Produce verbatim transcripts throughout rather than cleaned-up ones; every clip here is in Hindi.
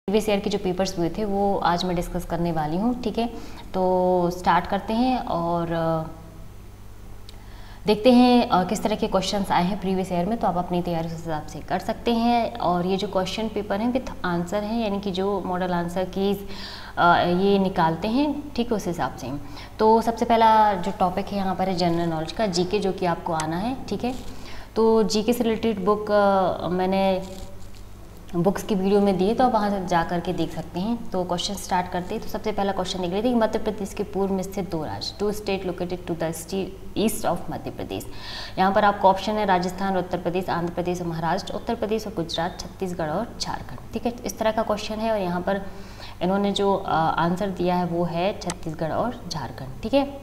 प्रीवियस ईयर के जो पेपर्स हुए थे वो आज मैं डिस्कस करने वाली हूँ। ठीक है, तो स्टार्ट करते हैं और देखते हैं किस तरह के क्वेश्चंस आए हैं प्रीवियस ईयर में, तो आप अपनी तैयारी उस हिसाब से कर सकते हैं। और ये जो क्वेश्चन पेपर हैं विथ आंसर हैं, यानी कि जो मॉडल आंसर कीज ये निकालते हैं, ठीक है, उस हिसाब से। तो सबसे पहला जो टॉपिक है यहाँ पर है जनरल नॉलेज का, जीके, जो कि आपको आना है। ठीक है, तो जीके से रिलेटेड बुक मैंने बुक्स की वीडियो में दिए, तो आप वहाँ से जा करके देख सकते हैं। तो क्वेश्चन स्टार्ट करते हैं। तो सबसे पहला क्वेश्चन देख लेते हैं, मध्य प्रदेश के पूर्व में स्थित दो राज्य, two state located to the east of Madhya Pradesh. यहाँ पर आपको ऑप्शन है राजस्थान और उत्तर प्रदेश, आंध्र प्रदेश और महाराष्ट्र, उत्तर प्रदेश और गुजरात, छत्तीसगढ़ और झारखंड। ठीक है, इस तरह का क्वेश्चन है और यहाँ पर इन्होंने जो आंसर दिया है वो है छत्तीसगढ़ और झारखंड। ठीक है,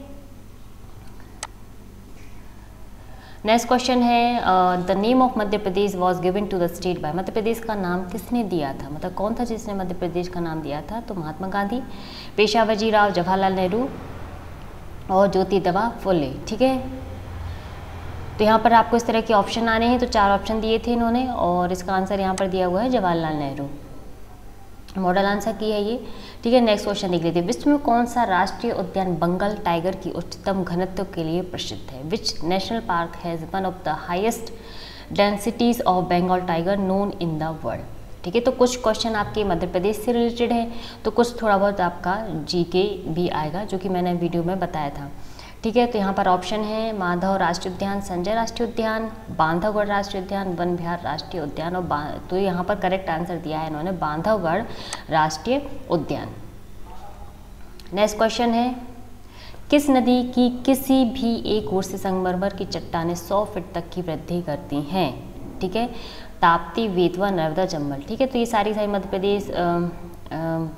नेक्स्ट क्वेश्चन है the name of Madhya Pradesh was given to the state by, Madhya Pradesh का नाम किसने दिया था, मतलब कौन था जिसने मध्य प्रदेश का नाम दिया था? तो महात्मा गांधी, पेशावर राव, जवाहरलाल नेहरू और ज्योतिबा फुले। ठीक है, तो यहाँ पर आपको इस तरह के ऑप्शन आने हैं। तो चार ऑप्शन दिए थे इन्होंने और इसका आंसर यहाँ पर दिया हुआ है जवाहरलाल नेहरू, मॉडल आंसर की है ये। ठीक है, नेक्स्ट क्वेश्चन देख लेते हैं, विश्व में कौन सा राष्ट्रीय उद्यान बंगाल टाइगर की उच्चतम घनत्व के लिए प्रसिद्ध है? Which national park has one of the highest densities of Bengal tiger known in the world? ठीक है, तो कुछ क्वेश्चन आपके मध्य प्रदेश से रिलेटेड है, तो कुछ थोड़ा बहुत आपका जीके भी आएगा, जो कि मैंने वीडियो में बताया था। ठीक है, तो यहाँ पर ऑप्शन है माधव राष्ट्रीय उद्यान, संजय राष्ट्रीय उद्यान, बांधवगढ़ राष्ट्रीय उद्यान, वन विहार राष्ट्रीय उद्यान और तो यहाँ पर करेक्ट आंसर दिया है इन्होंने बांधवगढ़ राष्ट्रीय उद्यान। नेक्स्ट क्वेश्चन है, किस नदी की किसी भी एक ओर से संगमरमर की चट्टानें सौ फीट तक की वृद्धि करती हैं? ठीक है, ताप्ती, बेतवा, नर्मदा, चंबल। ठीक है, तो ये सारी सारी मध्य प्रदेश आ, आ,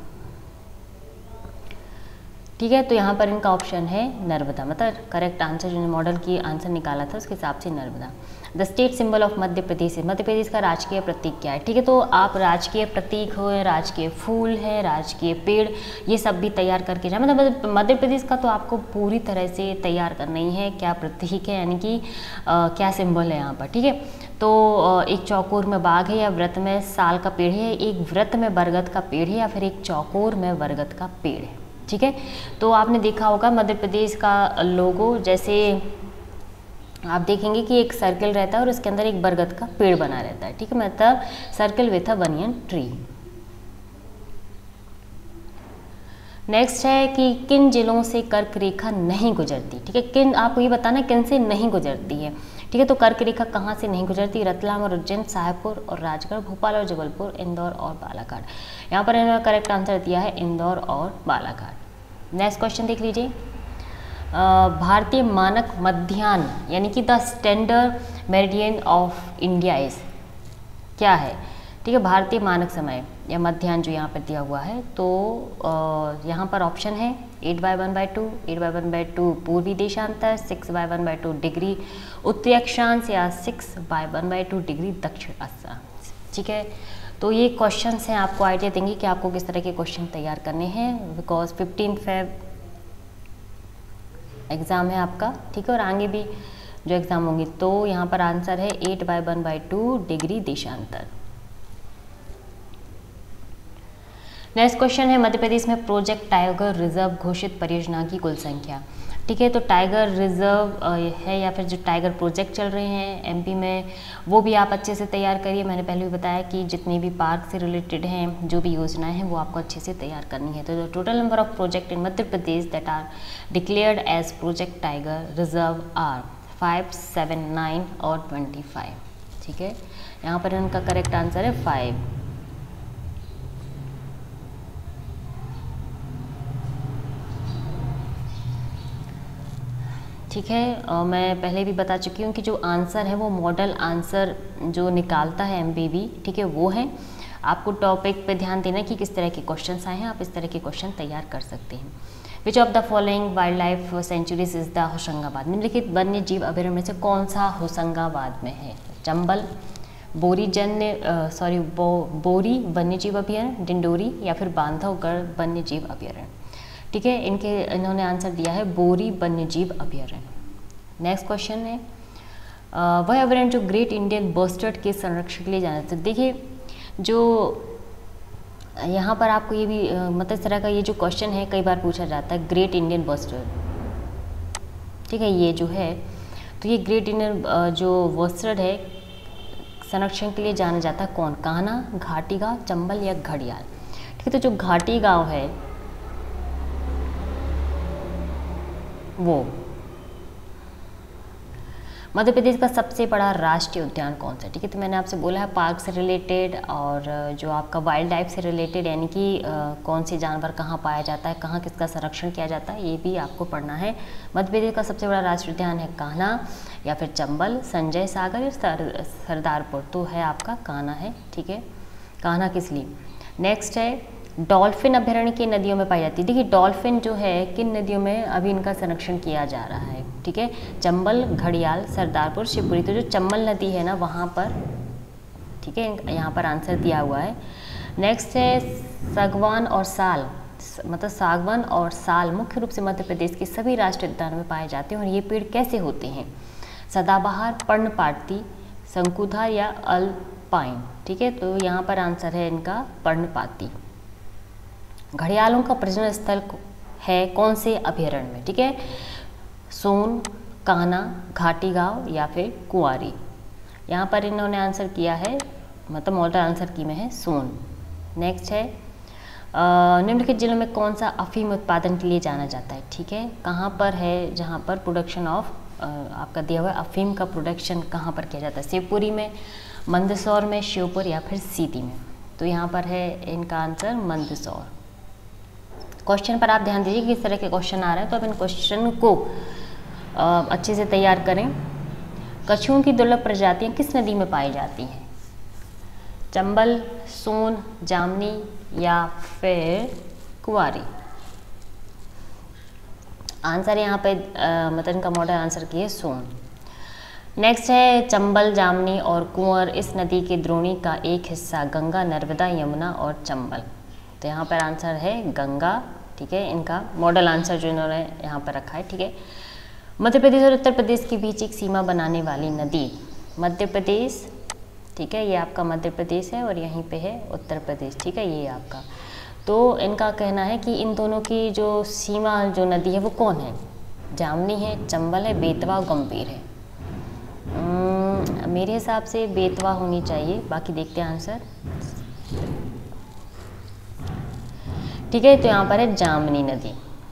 ठीक है, तो यहाँ पर इनका ऑप्शन है नर्मदा, मतलब करेक्ट आंसर जो मॉडल की आंसर निकाला था उसके हिसाब से Narmada. The state symbol of Madhya Pradesh, Madhya Pradesh का राजकीय प्रतीक क्या है? ठीक है, तो आप राजकीय प्रतीक हो, राजकीय फूल है, राजकीय पेड़, ये सब भी तैयार करके जाए। मतलब मध्य प्रदेश का तो आपको पूरी तरह से तैयार करना ही है, क्या प्रतीक है, यानी कि क्या सिंबल है यहाँ पर। ठीक है, तो एक चौकोर में बाघ है या व्रत में साल का पेड़ है, एक व्रत में बरगद का पेड़ है या फिर एक चौकोर में बरगद का पेड़ है। ठीक है, तो आपने देखा होगा मध्य प्रदेश का लोगो, जैसे आप देखेंगे कि एक सर्कल रहता है और उसके अंदर एक बरगद का पेड़ बना रहता है। ठीक है, मतलब circle with a banyan tree. Next है कि किन जिलों से कर्क रेखा नहीं गुजरती? ठीक है, किन, आपको ये बताना किन से नहीं गुजरती है। ठीक है, तो कर्क रेखा कहाँ से नहीं गुजरती? रतलाम और उज्जैन, साहेबपुर और राजगढ़, भोपाल और जबलपुर, इंदौर और बालाघाट। यहाँ पर इन्होंने करेक्ट आंसर दिया है इंदौर और बालाघाट। नेक्स्ट क्वेश्चन देख लीजिए, भारतीय मानक मध्याह्न यानी कि the standard meridian of India is क्या है? ठीक है, भारतीय मानक समय या मध्याह्न जो यहाँ पर दिया हुआ है, तो आ, यहाँ पर ऑप्शन है eight by one by two, eight by one by two पूर्वी देशांतर, six by one by two degree उत्तरी अक्षांश या six by one by two degree दक्षिण अक्षांश। ठीक है, तो ये क्वेश्चंस हैं, आपको आइडिया देंगे कि आपको किस तरह के क्वेश्चन तैयार करने हैं, बिकॉज फिफ्टीन फेब एग्ज़ाम है आपका। ठीक है, और आगे भी जो एग्ज़ाम होंगे, तो यहाँ पर आंसर है eight by one by two degree देशांतर। नेक्स्ट क्वेश्चन है, मध्य प्रदेश में प्रोजेक्ट टाइगर रिजर्व घोषित परियोजना की कुल संख्या? ठीक है, तो टाइगर रिजर्व है या फिर जो टाइगर प्रोजेक्ट चल रहे हैं एमपी में, वो भी आप अच्छे से तैयार करिए। मैंने पहले भी बताया कि जितने भी पार्क से रिलेटेड हैं, जो भी योजनाएं हैं, वो आपको अच्छे से तैयार करनी है। तो total number of project in Madhya Pradesh that are declared as project tiger reserve are five, seven, nine और ट्वेंटी फाइव। ठीक है, यहाँ पर इनका करेक्ट आंसर है फाइव। ठीक है, आ, मैं पहले भी बता चुकी हूँ कि जो आंसर है वो मॉडल आंसर जो निकालता है एमबीबी, ठीक है, वो है। आपको टॉपिक पे ध्यान देना कि किस तरह के क्वेश्चंस आए हैं, आप इस तरह के क्वेश्चन तैयार कर सकते हैं। Which of the following wildlife sanctuaries is the Hoshangabad? निम्नलिखित वन्य जीव अभयारण्य में से कौन सा होशंगाबाद में है? चंबल, बोरी जन्य सॉरी बो, बोरी वन्य जीव अभयारण्य, डिंडोरी या फिर बांधवगढ़ वन्य जीव अभयारण्य? ठीक है, इनके इन्होंने आंसर दिया है बोरी वन्यजीव अभयारण्य। नेक्स्ट क्वेश्चन है, वह अभयारण्य जो ग्रेट इंडियन बस्टर्ड के संरक्षण के लिए जाना था। देखिए, जो यहाँ पर आपको ये भी मतलब इस तरह का ये जो क्वेश्चन है कई बार पूछा जाता है, ग्रेट इंडियन बस्टर्ड, ठीक है, ये जो है तो ये ग्रेट इंडियन जो बस्टर्ड है संरक्षण के लिए जाना जाता है कौन, कान्हा, घाटी गाँव, चंबल या घड़ियाल। ठीक है, तो जो घाटी गाँव है वो मध्य प्रदेश का सबसे बड़ा राष्ट्रीय उद्यान कौन सा है। ठीक है, तो मैंने आपसे बोला है पार्क से रिलेटेड और जो आपका वाइल्ड लाइफ से रिलेटेड, यानी कि कौन से जानवर कहाँ पाया जाता है, कहाँ किसका संरक्षण किया जाता है, ये भी आपको पढ़ना है। मध्य प्रदेश का सबसे बड़ा राष्ट्रीय उद्यान है कान्हा या फिर चंबल, संजय सागर या सर, सरदारपुर, तो है आपका कान्हा है। ठीक है, कान्हा किस लिए। नेक्स्ट है डॉल्फिन अभ्यारण्य की नदियों में पाई जाती है। देखिए डॉल्फिन जो है किन नदियों में अभी इनका संरक्षण किया जा रहा है। ठीक है, चंबल, घड़ियाल, सरदारपुर, शिवपुरी, तो जो चंबल नदी है ना वहाँ पर, ठीक है, यहाँ पर आंसर दिया हुआ है। नेक्स्ट है सागवान और साल, मतलब सागवान और साल मुख्य रूप से मध्य प्रदेश के सभी राष्ट्रीय उद्यानों में पाए जाते हैं। और ये पेड़ कैसे होते हैं, सदाबहार, पर्णपाती, शंकुधार या अल्पाइन। ठीक है, तो यहाँ पर आंसर है इनका पर्णपाती। घड़ियालों का प्रजनन स्थल है कौन से अभयारण्य में। ठीक है, सोन, कान्हा, घाटी गाँव या फिर कुंवारी। यहाँ पर इन्होंने आंसर किया है, मतलब मॉडल आंसर की में है सोन। नेक्स्ट है निम्नलिखित जिलों में कौन सा अफीम उत्पादन के लिए जाना जाता है। ठीक है, कहाँ पर है जहाँ पर प्रोडक्शन ऑफ आपका दिया हुआ है अफीम का प्रोडक्शन कहाँ पर किया जाता है, शिवपुरी में, मंदसौर में, श्योपुर या फिर सीधी में। तो यहाँ पर है इनका आंसर मंदसौर। क्वेश्चन पर आप ध्यान दीजिए किस तरह के क्वेश्चन आ रहे हैं, तो अब इन क्वेश्चन को आ, अच्छे से तैयार करें। कछुओं की दुर्लभ प्रजातियां किस नदी में पाई जाती हैं, चंबल, सोन, जामनी या फिर कुंवारी। आंसर यहाँ पे मतलब इनका मॉडल आंसर की है सोन। नेक्स्ट है चंबल, जामनी और कुंवर इस नदी के द्रोणी का एक हिस्सा गंगा, नर्मदा, यमुना और चंबल। तो यहाँ पर आंसर है गंगा। ठीक है, इनका मॉडल आंसर जो इन्होंने यहाँ पर रखा है। ठीक है, मध्य प्रदेश और उत्तर प्रदेश के बीच एक सीमा बनाने वाली नदी, मध्य प्रदेश, ठीक है, ये आपका मध्य प्रदेश है और यहीं पे है उत्तर प्रदेश। ठीक है, ये आपका, तो इनका कहना है कि इन दोनों की जो सीमा जो नदी है वो कौन है, जामनी है, चंबल है, बेतवा, गंभीर है। मेरे हिसाब से बेतवा होनी चाहिए, बाकी देखते हैं आंसर। ठीक है, तो यहाँ पर है जामनी नदी।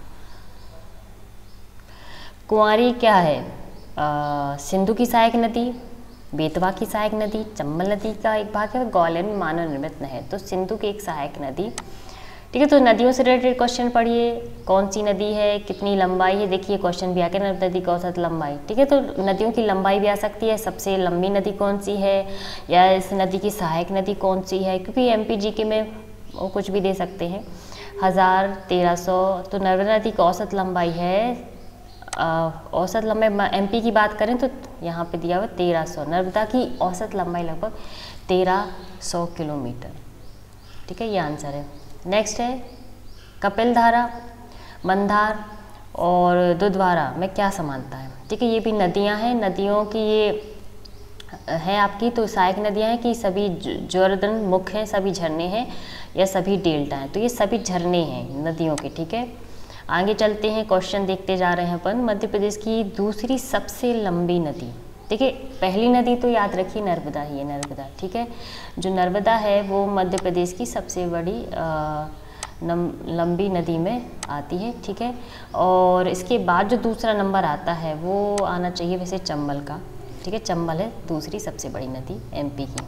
कुंवारी क्या है, आ, सिंधु की सहायक नदी, बेतवा की सहायक नदी, चंबल नदी का एक भाग है, ग्वालियर में मानव निर्मित नहर, तो सिंधु की एक सहायक नदी। ठीक है, तो नदियों से रिलेटेड क्वेश्चन पढ़िए, कौन सी नदी है, कितनी लंबाई है, देखिए क्वेश्चन भी आ गया, नर्मदा नदी की औसत लंबाई। ठीक है, तो नदियों की लंबाई भी आ सकती है, सबसे लंबी नदी कौन सी है, या इस नदी की सहायक नदी कौन सी है, क्योंकि एम पी जी के में वो कुछ भी दे सकते हैं। हज़ार, तेरह सौ, तो नर्मदा नदी की औसत लंबाई है, औसत लंबाई एमपी की बात करें तो यहाँ पे दिया हुआ तेरह सौ, नर्मदा की औसत लंबाई लगभग तेरह सौ किलोमीटर। ठीक है, ये आंसर है। नेक्स्ट है कपिलधारा, मंदार और दुधवारा में क्या समानता है। ठीक है, ये भी नदियाँ हैं, नदियों की ये है आपकी, तो सहायक नदियाँ हैं कि सभी जोरदन मुख्य हैं, सभी झरने हैं या सभी डेल्टा हैं, तो ये सभी झरने हैं नदियों के। ठीक है, आगे चलते हैं, क्वेश्चन देखते जा रहे हैं अपन। मध्य प्रदेश की दूसरी सबसे लंबी नदी, देखिए पहली नदी तो याद रखिए नर्मदा ही है, नर्मदा। ठीक है, जो नर्मदा है वो मध्य प्रदेश की सबसे बड़ी आ, लंबी नदी में आती है। ठीक है, और इसके बाद जो दूसरा नंबर आता है वो आना चाहिए वैसे चंबल का। ठीक है, चंबल है दूसरी सबसे बड़ी नदी एमपी की।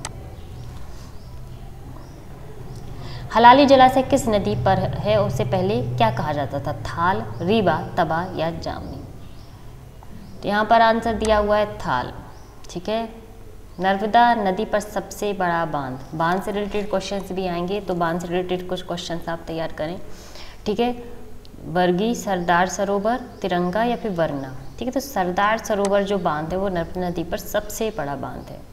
हलाली जलाशय किस नदी पर है, उससे पहले क्या कहा जाता था, थाल, रीवा, तबा या जामनी। तो यहाँ पर आंसर दिया हुआ है थाल। ठीक है, नर्मदा नदी पर सबसे बड़ा बांध, बांध से रिलेटेड क्वेश्चंस भी आएंगे, तो बांध से रिलेटेड कुछ क्वेश्चंस आप तैयार करें। ठीक है, वर्गी, सरदार सरोवर, तिरंगा या फिर वरना। ठीक है, तो सरदार सरोवर जो बांध है वो नर्मदा नदी पर सबसे बड़ा बांध है।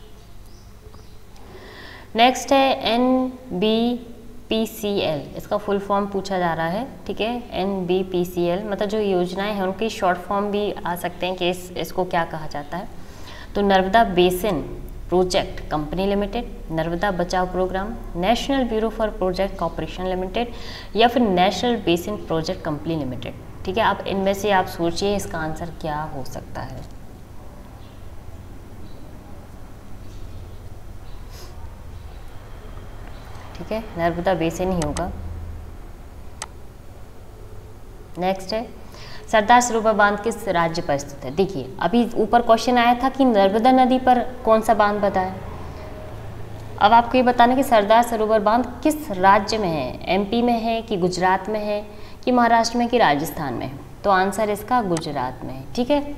नेक्स्ट है N B P C L, इसका फुल फॉर्म पूछा जा रहा है। ठीक है, N B P C L मतलब जो योजनाएं हैं उनकी शॉर्ट फॉर्म भी आ सकते हैं कि इस इसको क्या कहा जाता है। तो Narmada basin project company limited, Narmada बचाओ programme, national bureau for project corporation limited, या फिर national basin project company limited. ठीक है, आप इनमें से आप सोचिए इसका आंसर क्या हो सकता है। ठीक है, नर्मदा बेसिन ही होगा। नेक्स्ट है सरदार सरोवर बांध किस राज्य पर स्थित है। देखिए अभी ऊपर क्वेश्चन आया था कि नर्मदा नदी पर कौन सा बांध बताए, अब आपको ये बताना कि सरदार सरोवर बांध किस राज्य में है, एमपी में है कि गुजरात में है कि महाराष्ट्र में कि राजस्थान में है। तो आंसर इसका गुजरात में है। ठीक है,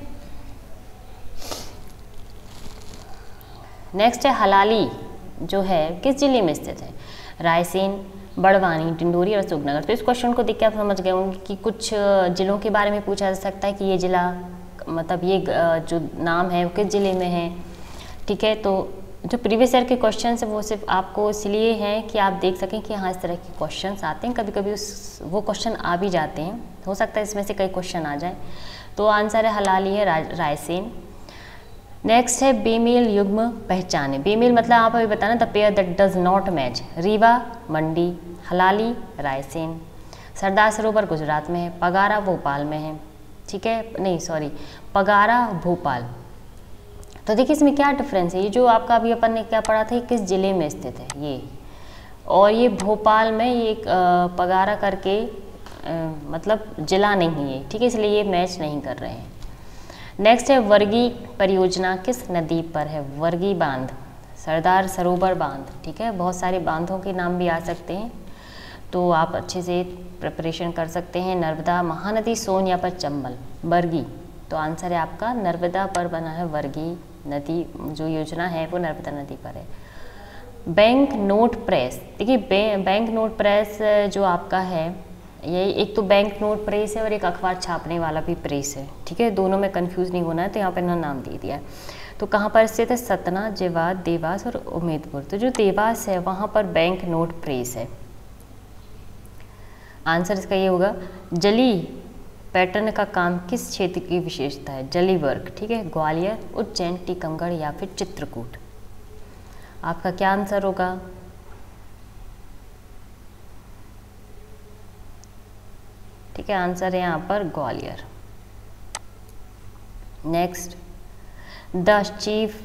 नेक्स्ट है हलाली जो है किस जिले में स्थित है, रायसेन, बड़वानी, डिंडोरी और अशोकनगर। तो इस क्वेश्चन को देख के आप समझ गए होंगे कि कुछ जिलों के बारे में पूछा जा सकता है कि ये जिला मतलब ये जो नाम है वो किस ज़िले में है। ठीक है, तो जो प्रीवियस ईयर के क्वेश्चन है वो सिर्फ आपको इसलिए हैं कि आप देख सकें कि हाँ इस तरह के क्वेश्चंस आते हैं, कभी कभी उस वो क्वेश्चन आ भी जाते हैं, हो सकता है इसमें से कई क्वेश्चन आ जाए। तो आंसर है हलाली है, रायसेन। नेक्स्ट है बेमेल युग्म पहचाने। बेमेल मतलब आप अभी बताना the pair that does not match, Rewa Mandi, Halali Raisen. Sardar Sarovar Gujarat में है, पगारा भोपाल में है। ठीक है, नहीं सॉरी पगारा भोपाल। तो देखिए इसमें क्या डिफरेंस है, ये जो आपका अभी अपन ने क्या पढ़ा था किस ज़िले में स्थित है ये, और ये भोपाल में ये पगारा करके आ, मतलब जिला नहीं है। ठीक है, इसलिए ये मैच नहीं कर रहे हैं। नेक्स्ट है वर्गी परियोजना किस नदी पर है, वर्गी बांध, सरदार सरोवर बांध। ठीक है, बहुत सारे बांधों के नाम भी आ सकते हैं, तो आप अच्छे से प्रिपरेशन कर सकते हैं। नर्मदा, महानदी, सोन या पर चंबल, वर्गी। तो आंसर है आपका नर्मदा पर बना है वर्गी नदी, जो योजना है वो नर्मदा नदी पर है। बैंक नोट प्रेस, देखिए बैंक नोट प्रेस जो आपका है ये एक तो बैंक नोट प्रेस है और एक अखबार छापने वाला भी प्रेस है। ठीक है, दोनों में कंफ्यूज नहीं होना है, तो यहाँ पे ना नाम दे दिया है। तो कहाँ पर स्थित है, सतना, जेवाद, देवास और उम्मेदपुर। तो जो देवास है वहाँ पर बैंक नोट प्रेस है। आंसर इसका ये होगा। जली पैटर्न का काम किस क्षेत्र की विशेषता है, जली वर्क। ठीक है, ग्वालियर, उज्जैन, टीकमगढ़ या फिर चित्रकूट। आपका क्या आंसर होगा, ठीक है आंसर है यहाँ पर Gwalior. Next the chief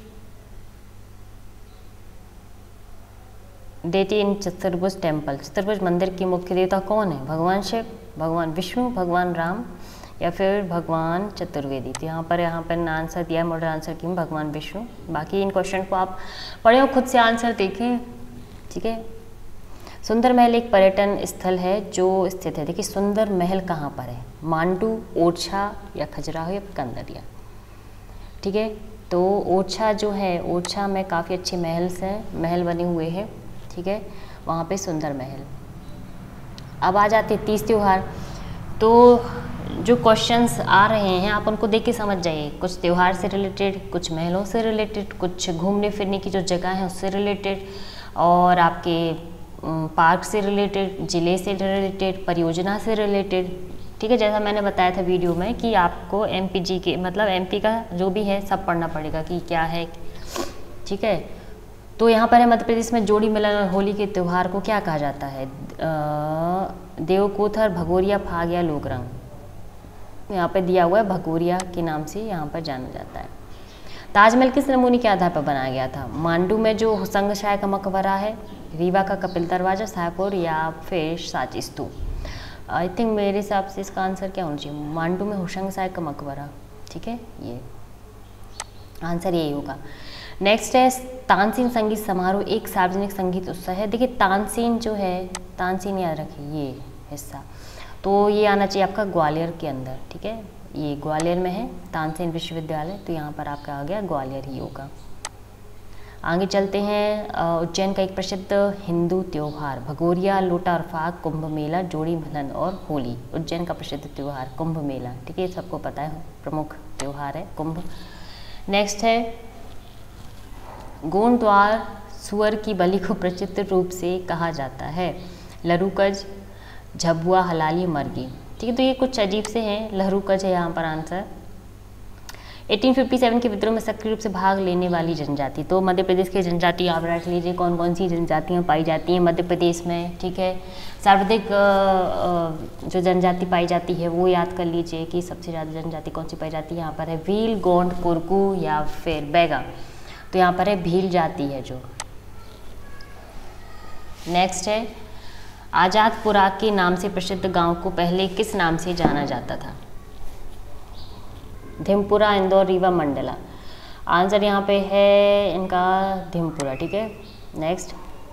deity in Chaturbhuj temple, चतुर्भुज मंदिर की मुख्य देवता कौन है, भगवान शिव, भगवान विष्णु, भगवान राम या फिर भगवान चतुर्वेदी। तो यहाँ पर यहाँ पर आंसर दिया है, मॉडल आंसर की भगवान विष्णु। बाकी इन क्वेश्चन को आप पढ़े और खुद से आंसर देखें। ठीक है, सुंदर महल एक पर्यटन स्थल है जो स्थित है, देखिए सुंदर महल कहाँ पर है, मांडू, ओरछा या खजुराहो या कंदरिया। ठीक है, तो ओरछा जो है, ओरछा में काफ़ी अच्छे महल्स हैं, महल बने हुए हैं। ठीक है, वहाँ पे सुंदर महल। अब आ जाते तीज त्यौहार। तो जो क्वेश्चंस आ रहे हैं आप उनको देख के समझ जाइए, कुछ त्यौहार से रिलेटेड, कुछ महलों से रिलेटेड, कुछ घूमने फिरने की जो जगह है उससे रिलेटेड, और आपके पार्क से रिलेटेड, ज़िले से रिलेटेड, परियोजना से रिलेटेड। ठीक है, जैसा मैंने बताया था वीडियो में कि आपको एमपीजी के मतलब एमपी का जो भी है सब पढ़ना पड़ेगा कि क्या है। ठीक है, तो यहाँ पर है मध्य प्रदेश में जोड़ी मिलन और होली के त्यौहार को क्या कहा जाता है, देवकोथर, भगोरिया, फाग या लोकरंग। यहाँ पर दिया हुआ है भगोरिया के नाम से यहाँ पर जाना जाता है। ताजमहल किस नमूने के आधार पर बनाया गया था, मांडू में जो हुसंग शाह का मकबरा है, रीवा का कपिल दरवाजा, सायपुर या फिर सांची स्तूप। आई थिंक मेरे हिसाब से इसका आंसर क्या होना चाहिए, मांडू में हुसंग शाह का मकबरा। ठीक है, ये आंसर यही होगा। नेक्स्ट है तानसेन संगीत समारोह एक सार्वजनिक संगीत उत्सव है। देखिए तानसेन जो है, तानसेन याद रखिए ये हिस्सा, तो ये आना चाहिए आपका ग्वालियर के अंदर। ठीक है, ये ग्वालियर में है तानसेन विश्वविद्यालय, तो यहाँ पर आपका आ गया ग्वालियर ही होगा। आगे चलते हैं, उज्जैन का एक प्रसिद्ध हिंदू त्यौहार, भगोरिया, लोटा और फाग, कुंभ मेला, जोड़ी मिलन और होली। उज्जैन का प्रसिद्ध त्यौहार कुंभ मेला। ठीक है, सबको पता है प्रमुख त्यौहार है कुंभ। नेक्स्ट है गोंडद्वार सुअर की बलि को प्रचित्र रूप से कहा जाता है, लरूकज, झबुआ, हलाली, मरगी। ठीक है, तो ये कुछ अजीब से हैं, लहरूकज है यहाँ पर आंसर। अठारह सौ सत्तावन के विद्रोह में सक्रिय रूप से भाग लेने वाली जनजाति, तो मध्य प्रदेश की जनजाति आप रख लीजिए कौन कौन सी जनजातियाँ पाई जाती हैं मध्य प्रदेश में, ठीक है। सर्वाधिक जो जनजाति पाई जाती है वो याद कर लीजिए कि सबसे ज़्यादा जनजाति कौन सी पाई जाती है, यहाँ पर है भील, गोंड, कुरकू या फिर बैगा, तो यहाँ पर है भील जाति है जो। नेक्स्ट है आजादपुरा के नाम से प्रसिद्ध गांव को पहले किस नाम से जाना जाता था? धिमपुरा, इंदौर, रीवा, मंडला। आंसर यहाँ पे है इनका धिमपुरा, ठीक है। नेक्स्ट,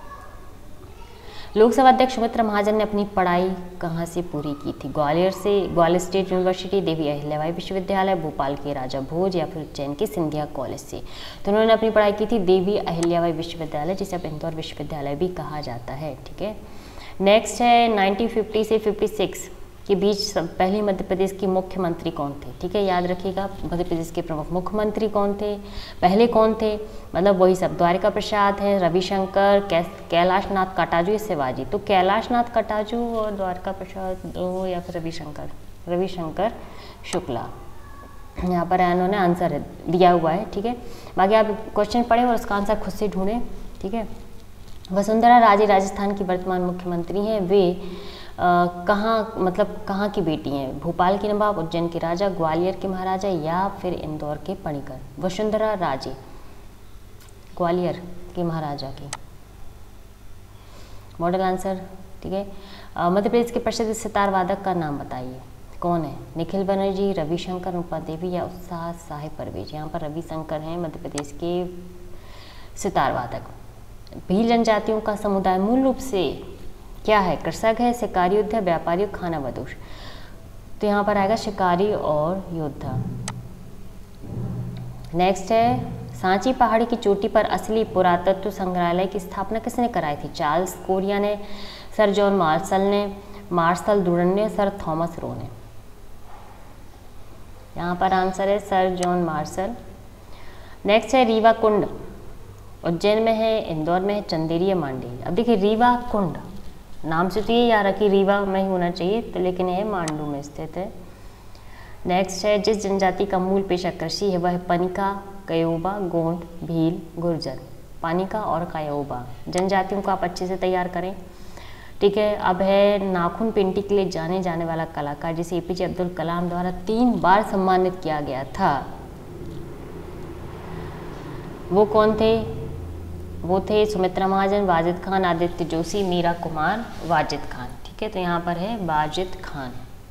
लोकसभा अध्यक्ष सुमित्रा महाजन ने अपनी पढ़ाई कहाँ से पूरी की थी? ग्वालियर से, ग्वालियर स्टेट यूनिवर्सिटी, देवी अहिल्याबाई विश्वविद्यालय, भोपाल के राजा भोज या फिर उज्जैन के सिंधिया कॉलेज से। तो उन्होंने अपनी पढ़ाई की थी देवी अहिल्याबाई विश्वविद्यालय, जिसे अब इंदौर विश्वविद्यालय भी कहा जाता है, ठीक है। नेक्स्ट है नाइनटीन फिफ्टी से छप्पन के बीच पहले मध्य प्रदेश के मुख्यमंत्री कौन थे? ठीक है, याद रखिएगा मध्य प्रदेश के प्रमुख मुख्यमंत्री कौन थे, पहले कौन थे, मतलब वही सब, द्वारिका प्रसाद है, रविशंकर, कैलाश नाथ कटाजू, शिवाजी। तो कैलाश नाथ कटाजू और द्वारिका प्रसाद दो या फिर रविशंकर, रविशंकर शुक्ला, यहाँ पर इन्होंने आंसर दिया हुआ है, ठीक है। बाकी आप क्वेश्चन पढ़ें और उसका आंसर खुद से ढूंढें, ठीक है। वसुंधरा राजे राजस्थान की वर्तमान मुख्यमंत्री हैं, वे कहाँ मतलब कहाँ की बेटी हैं? भोपाल के नवाब, उज्जैन के राजा, ग्वालियर के महाराजा या फिर इंदौर के पणिकर? वसुंधरा राजे ग्वालियर के महाराजा की। मॉडल आंसर, ठीक है। मध्य प्रदेश के प्रसिद्ध सितार वादक का नाम बताइए, कौन है? निखिल बनर्जी, रविशंकर, रूपा देवी या उत्साह साहिब परवेज? यहाँ पर रविशंकर हैं मध्य प्रदेश के सितार वादक। भील जनजातियों का समुदाय मूल रूप से क्या है? कृषक है, शिकारी, योद्धा, व्यापारी, खाना बदोश? तो यहाँ पर आएगा शिकारी और योद्धा। नेक्स्ट है सांची पहाड़ी की चोटी पर असली पुरातत्व संग्रहालय की स्थापना किसने कराई थी? चार्ल्स कोरिया ने, सर जॉन मार्शल ने, मार्शल डूरन ने, सर थॉमस रो ने? यहाँ पर आंसर है सर जॉन मार्शल। नेक्स्ट है रीवा कुंड, उज्जैन में है, इंदौर में है, चंदेरी या मांडवी? अब देखिए रीवा कुंड नाम से तो ये याद रखिए रीवा में ही होना चाहिए, तो लेकिन यह मांडू में स्थित है। नेक्स्ट है जिस जनजाति का मूल पेशा कृषि है वह है पनिका, कयोबा, गोंड, भील, गुर्जर? पानिका और कयोबा जनजातियों को आप अच्छे से तैयार करें, ठीक है। अब है नाखून पेंटिंग के लिए जाने जाने वाला कलाकार जिसे एपीजे अब्दुल कलाम द्वारा तीन बार सम्मानित किया गया था, वो कौन थे? वो थे सुमित्रा महाजन, वाजिद खान, आदित्य जोशी, मीरा कुमार, वाजिद खान, ठीक है। तो यहाँ पर है Wajid Khan.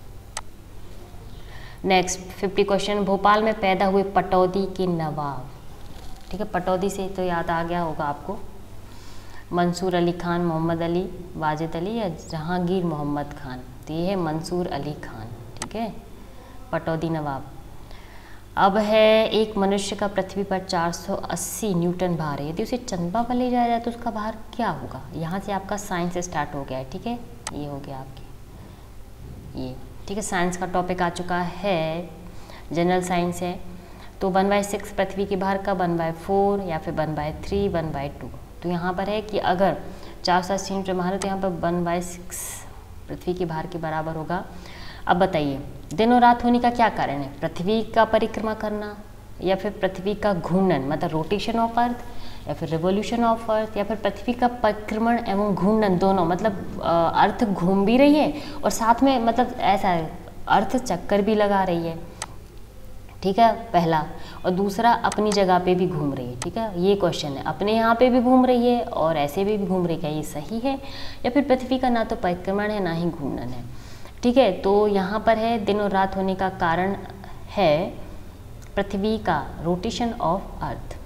Next fifty question, Bhopal में पैदा हुए पटौदी के नवाब, ठीक है। पटौदी से तो याद आ गया होगा आपको, मंसूर अली खान, मोहम्मद अली, वाजिद अली या जहांगीर मोहम्मद खान? तो ये है मंसूर अली खान, ठीक है, पटौदी नवाब। अब है एक मनुष्य का पृथ्वी पर चार सौ अस्सी न्यूटन भार है, यदि उसे चंद्रमा पर ले जाया जाए तो उसका भार क्या होगा? यहाँ से आपका साइंस स्टार्ट हो गया है, ठीक है। ये हो गया आपके ये, ठीक है। साइंस का टॉपिक आ चुका है, जनरल साइंस है। तो वन बाई सिक्स पृथ्वी के भार का, वन बाई फोर या फिर one by three, one by two? तो यहाँ पर है कि अगर चार सौ अस्सी न्यूटन भार है तो यहाँ पर वन बाई सिक्स पृथ्वी के भार के बराबर होगा। अब बताइए दिन और रात होने का क्या कारण है? पृथ्वी का परिक्रमा करना या फिर पृथ्वी का घूर्णन, मतलब रोटेशन ऑफ अर्थ, या फिर रिवोल्यूशन ऑफ अर्थ, या फिर पृथ्वी का परिक्रमण एवं घूर्णन दोनों, मतलब अर्थ घूम भी रही है और साथ में मतलब ऐसा है अर्थ चक्कर भी लगा रही है, ठीक है, पहला। और दूसरा अपनी जगह पे भी घूम रही है, ठीक है। ये क्वेश्चन है, अपने यहाँ पे भी घूम रही है और ऐसे भी घूम रही है, क्या ये सही है? या फिर पृथ्वी का ना तो परिक्रमण है ना ही घूर्णन है, ठीक है। तो यहाँ पर है दिन और रात होने का कारण है पृथ्वी का रोटेशन ऑफ अर्थ।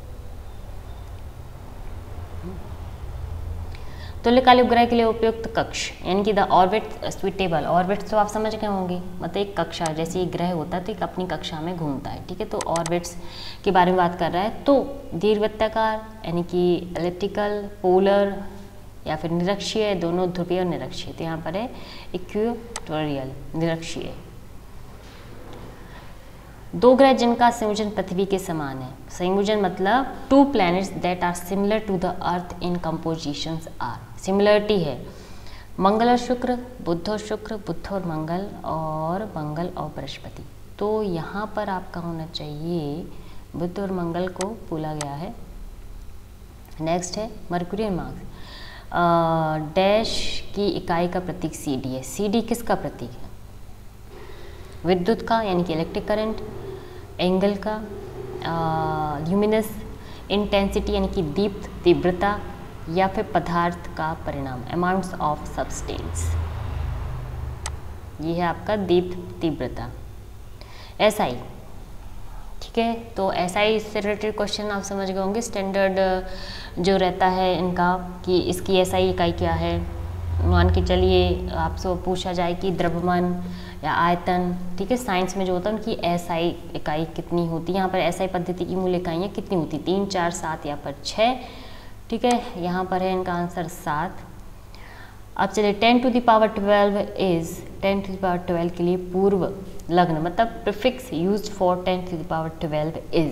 तुल्यकालिक उपग्रह के लिए उपयुक्त कक्ष यानी कि द ऑर्बिट स्वीटेबल, ऑर्बिट तो आप समझ गए होंगे, मतलब एक कक्षा जैसे एक ग्रह होता है तो एक अपनी कक्षा में घूमता है, ठीक है। तो ऑर्बिट्स के बारे में बात कर रहा है। तो दीर्घवृत्ताकार यानी कि एलिप्टिकल, पोलर या फिर निरक्षीय, दोनों ध्रुवीय और निरक्षीय। तो यहाँ पर है इक्वेटोरियल, निरक्षीय। दो ग्रह जिनका संयोजन पृथ्वी के समान है, संयोजन मतलब two planets that are similar to the earth in compositions are, similarity है मंगल और शुक्र, बुध और शुक्र, बुध और मंगल, और मंगल और बृहस्पति, तो यहाँ पर आपका होना चाहिए बुध और मंगल को बोला गया है। नेक्स्ट है मर्क्यूरी एंड मार्स। डैश की इकाई का प्रतीक सी डी है। सी डी किसका प्रतीक है? विद्युत का यानी कि इलेक्ट्रिक करंट, एंगल का, ल्यूमिनस इंटेंसिटी यानी कि दीप्त तीव्रता, या फिर पदार्थ का परिणाम अमाउंट्स ऑफ सब्सटेंस। ये है आपका दीप्त तीव्रता एस आई। ठीक है, तो एस आई से रिलेटेड क्वेश्चन आप समझ गए होंगे। स्टैंडर्ड जो रहता है इनका कि इसकी एस आई इकाई क्या है। मान के चलिए आपसे पूछा जाए कि द्रव्यमान या आयतन, ठीक है, साइंस में जो होता है उनकी एस आई इकाई कितनी होती है। यहाँ पर एस आई पद्धति की मूल इकाइयाँ कितनी होती, तीन, चार, सात या पर छः। ठीक है, यहाँ पर है इनका आंसर सात। अब चलिए ten to the power twelve is, ten to the power twelve के लिए पूर्व लग्न मतलब prefix used for ten to the power twelve is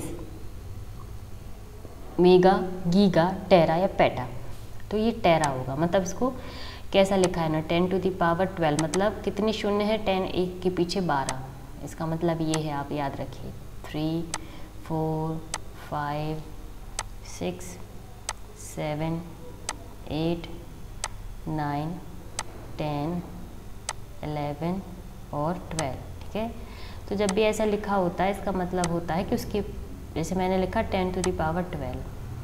mega, giga, tera या पेटा। तो ये टेरा होगा। मतलब इसको कैसा लिखा है ना, ten to the power twelve मतलब कितने शून्य है, टेन एक के पीछे बारह। इसका मतलब ये है, आप याद रखिए, three four five six seven eight nine ten eleven और ट्वेल्व। ठीक है, तो जब भी ऐसा लिखा होता है इसका मतलब होता है कि उसकी, जैसे मैंने लिखा ten to the power twelve.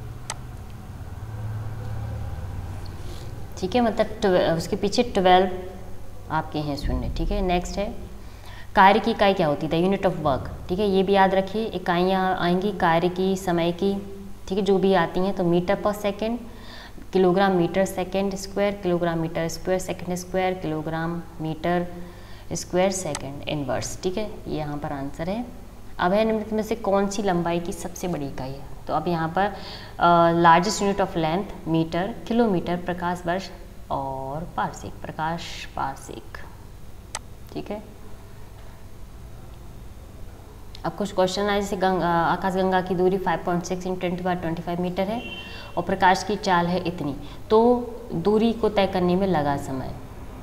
ठीक है, मतलब उसके पीछे ट्वेल्व आपके हैं शून्य। ठीक है, नेक्स्ट है कार्य की इकाई क्या होती है, द यूनिट ऑफ वर्क। ठीक है, ये भी याद रखिए, इकाइयाँ आएंगी कार्य की, समय की, ठीक है, जो भी आती हैं। तो मीटर पर second, kilogram metre second square, kilogram metre square second square, kilogram metre square second inverse. ठीक है, ये यहाँ पर आंसर है। अब है निम्नलिखित में से कौन सी लंबाई की सबसे बड़ी इकाई है। तो अब यहाँ पर largest unit of length metre, kilometre, प्रकाश वर्ष और पार्सिक, प्रकाश पार्सिक। ठीक है, अब कुछ क्वेश्चन आए, जैसे गंगा, आकाशगंगा की दूरी five point six into ten to power twenty five metre है और प्रकाश की चाल है इतनी, तो दूरी को तय करने में लगा समय।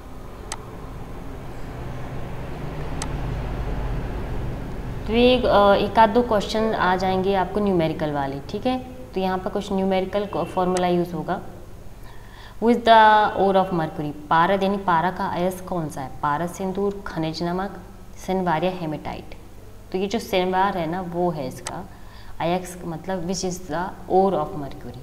तो ये एक आध दो क्वेश्चन आ जाएंगे आपको न्यूमेरिकल वाले। ठीक है, तो यहाँ पर कुछ न्यूमेरिकल फॉर्मूला यूज़ होगा। वो is the ore of mercury, पारद यानी पारा का अयस्क कौन सा है, पारद, सिंदूर, खनिज नमक, सिनवार या हेमेटाइट। तो ये जो सिनवार है ना वो है इसका अयस्क, मतलब which is the ore of mercury.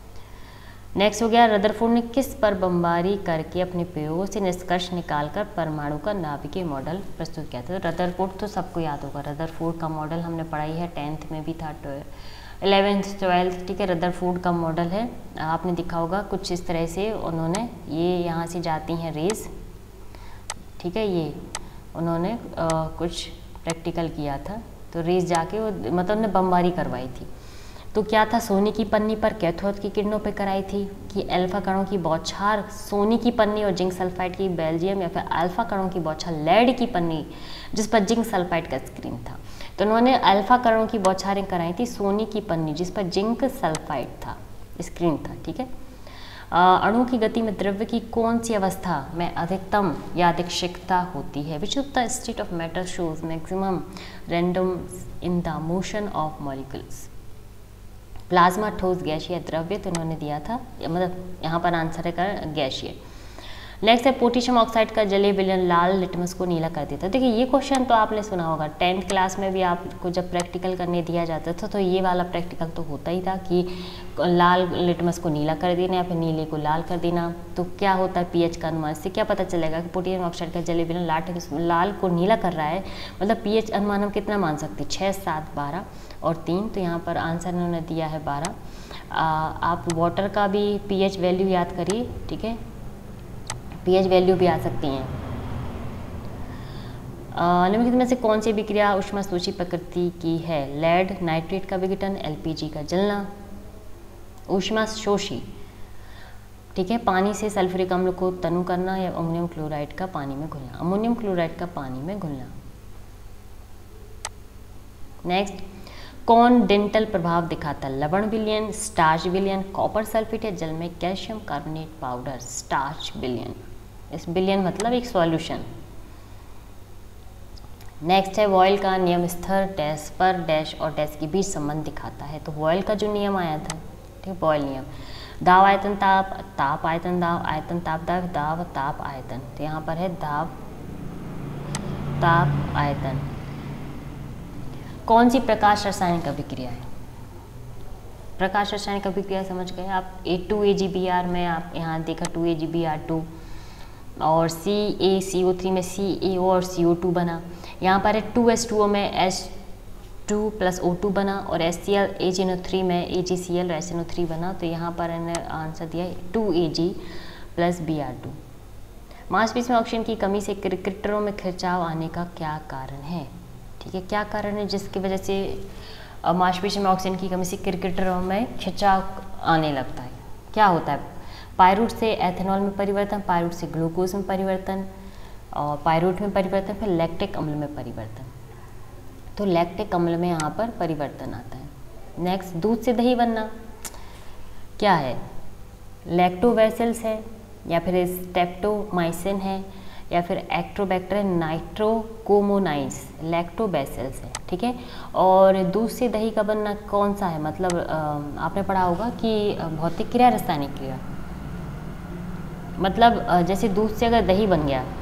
Next हो गया रदरफोर्ड ने किस पर बमबारी करके अपने प्रयोगों से निष्कर्ष निकालकर परमाणु का नाभिकीय मॉडल प्रस्तुत किया था। तो रदरफोर्ड तो सबको याद होगा, रदरफोर्ड का मॉडल हमने पढ़ाई है, टेंथ में भी था, इलेवेंथ ट्वेल्थ। ठीक है, रदरफोर्ड का मॉडल है, आपने देखा होगा कुछ इस तरह से। उन्होंने ये यहाँ से जाती हैं रेस, ठीक है, ये उन्होंने आ, कुछ प्रैक्टिकल किया था। तो रेस जाके वो मतलब उन्होंने बमबारी करवाई थी। तो क्या था, सोने की पन्नी पर कैथोड की किरणों पे कराई थी कि अल्फा कणों की बौछार सोने की पन्नी और जिंक सल्फाइड की बेल्जियम, या फिर अल्फा कणों की बौछार लेड की पन्नी जिस पर जिंक सल्फाइड का स्क्रीन था। तो उन्होंने अल्फा कणों की बौछारें कराई थी सोने की पन्नी जिस पर जिंक सल्फाइड था, स्क्रीन था। ठीक है, अणु की गति में द्रव्य की कौन सी अवस्था में अधिकतम या अधिक्षिकता होती है। Which of the state of matter shows maximum random in the motion of molecules. Plasma, ठोस, गैसीय, द्रव्य, तो उन्होंने दिया था, मतलब यहाँ पर आंसर है गैसीय। नेक्स्ट है पोटेशियम ऑक्साइड का जलीय विलयन लाल लिटमस को नीला कर देता है। देखिए ये क्वेश्चन तो आपने सुना होगा, टेंथ क्लास में भी आपको जब प्रैक्टिकल करने दिया जाता था तो ये वाला प्रैक्टिकल तो होता ही था कि लाल लिटमस को नीला कर देना या फिर नीले को लाल कर देना। तो क्या होता है पीएच का अनुमान, इससे क्या पता चलेगा कि पोटेशियम ऑक्साइड का जलीय विलयन लाल लाल को नीला कर रहा है, मतलब पीएच अनुमान हम कितना मान सकते हैं, छः, सात, बारह और तीन। तो यहाँ पर आंसर उन्होंने दिया है बारह। आप वाटर का भी पीएच वैल्यू याद करिए। ठीक है, पीएच वैल्यू भी आ सकती हैं। निम्नलिखित में से कौन सी विक्रिया ऊष्माशोषी प्रकृति की है। लेड नाइट्रेट का विघटन, एलपीजी का जलना। ऊष्माशोषी, ठीक है, पानी से सल्फ्यूरिक अम्ल को तनु करना या अमोनियम क्लोराइड का पानी में घुलना। अमोनियम क्लोराइड का पानी में घुलना। नेक्स्ट, कौन डेंटल प्रभाव दिखाता है। लवण विलयन, स्टार्च विलयन, कॉपर सल्फेट या जल में कैल्शियम कार्बोनेट पाउडर। स्टार्च विलयन, इस विलयन मतलब एक सॉल्यूशन। नेक्स्ट है वॉयल का नियम स्थिर डैश पर डैश और डैश के बीच संबंध दिखाता है। तो वॉयल का जो नियम आया था, ठीक, वॉयल नियम, दाब आयतन ताप, ताप आयतन दाब, आयतन ताप दाब, दाब ताप आयतन। तो यहाँ पर है दाब ताप आयतन। कौन सी प्रकाश रासायनिक अभिक्रिया है? प्रकाश रासायनिक अभिक्रिया समझ गए आप। A two A G B R में आप यहाँ देखा two A G B R two, और सी ए सी ओ थ्री में सी ए ओ और सी ओ टू बना। यहाँ पर है टू एस टू ओ में H two plus O two बना, और S C L A G N O three में A G C L S N O three बना। तो यहाँ पर मैंने आंसर दिया two A G plus B R two. मांसपेशी में ऑक्सीजन की कमी से क्रिकेटरों में खिंचाव आने का क्या कारण है? ठीक है, क्या कारण है जिसकी वजह से मांसपेशी में ऑक्सीजन की कमी से क्रिकेटरों में खिंचाव आने लगता है? क्या होता है? पायरूट से एथेनॉल में परिवर्तन, पायरूट से ग्लूकोज में परिवर्तन, और पायरूट में परिवर्तन, फिर लैक्टिक अम्ल में परिवर्तन। तो लैक्टिक अम्ल में यहाँ पर परिवर्तन आता है। नेक्स्ट, दूध से दही बनना क्या है? लैक्टोबैसिलस है, या फिर स्टेप्टोमाइसिन है, या फिर एक्ट्रोबैक्टर नाइट्रोकोमोनाइस, लैक्टोबैसिलस है, ठीक है। और दूध से दही का बनना कौन सा है? मतलब आपने पढ़ा होगा कि भौतिक क्रिया, रासायनिक क्रिया। मतलब जैसे दूध से अगर दही बन गया,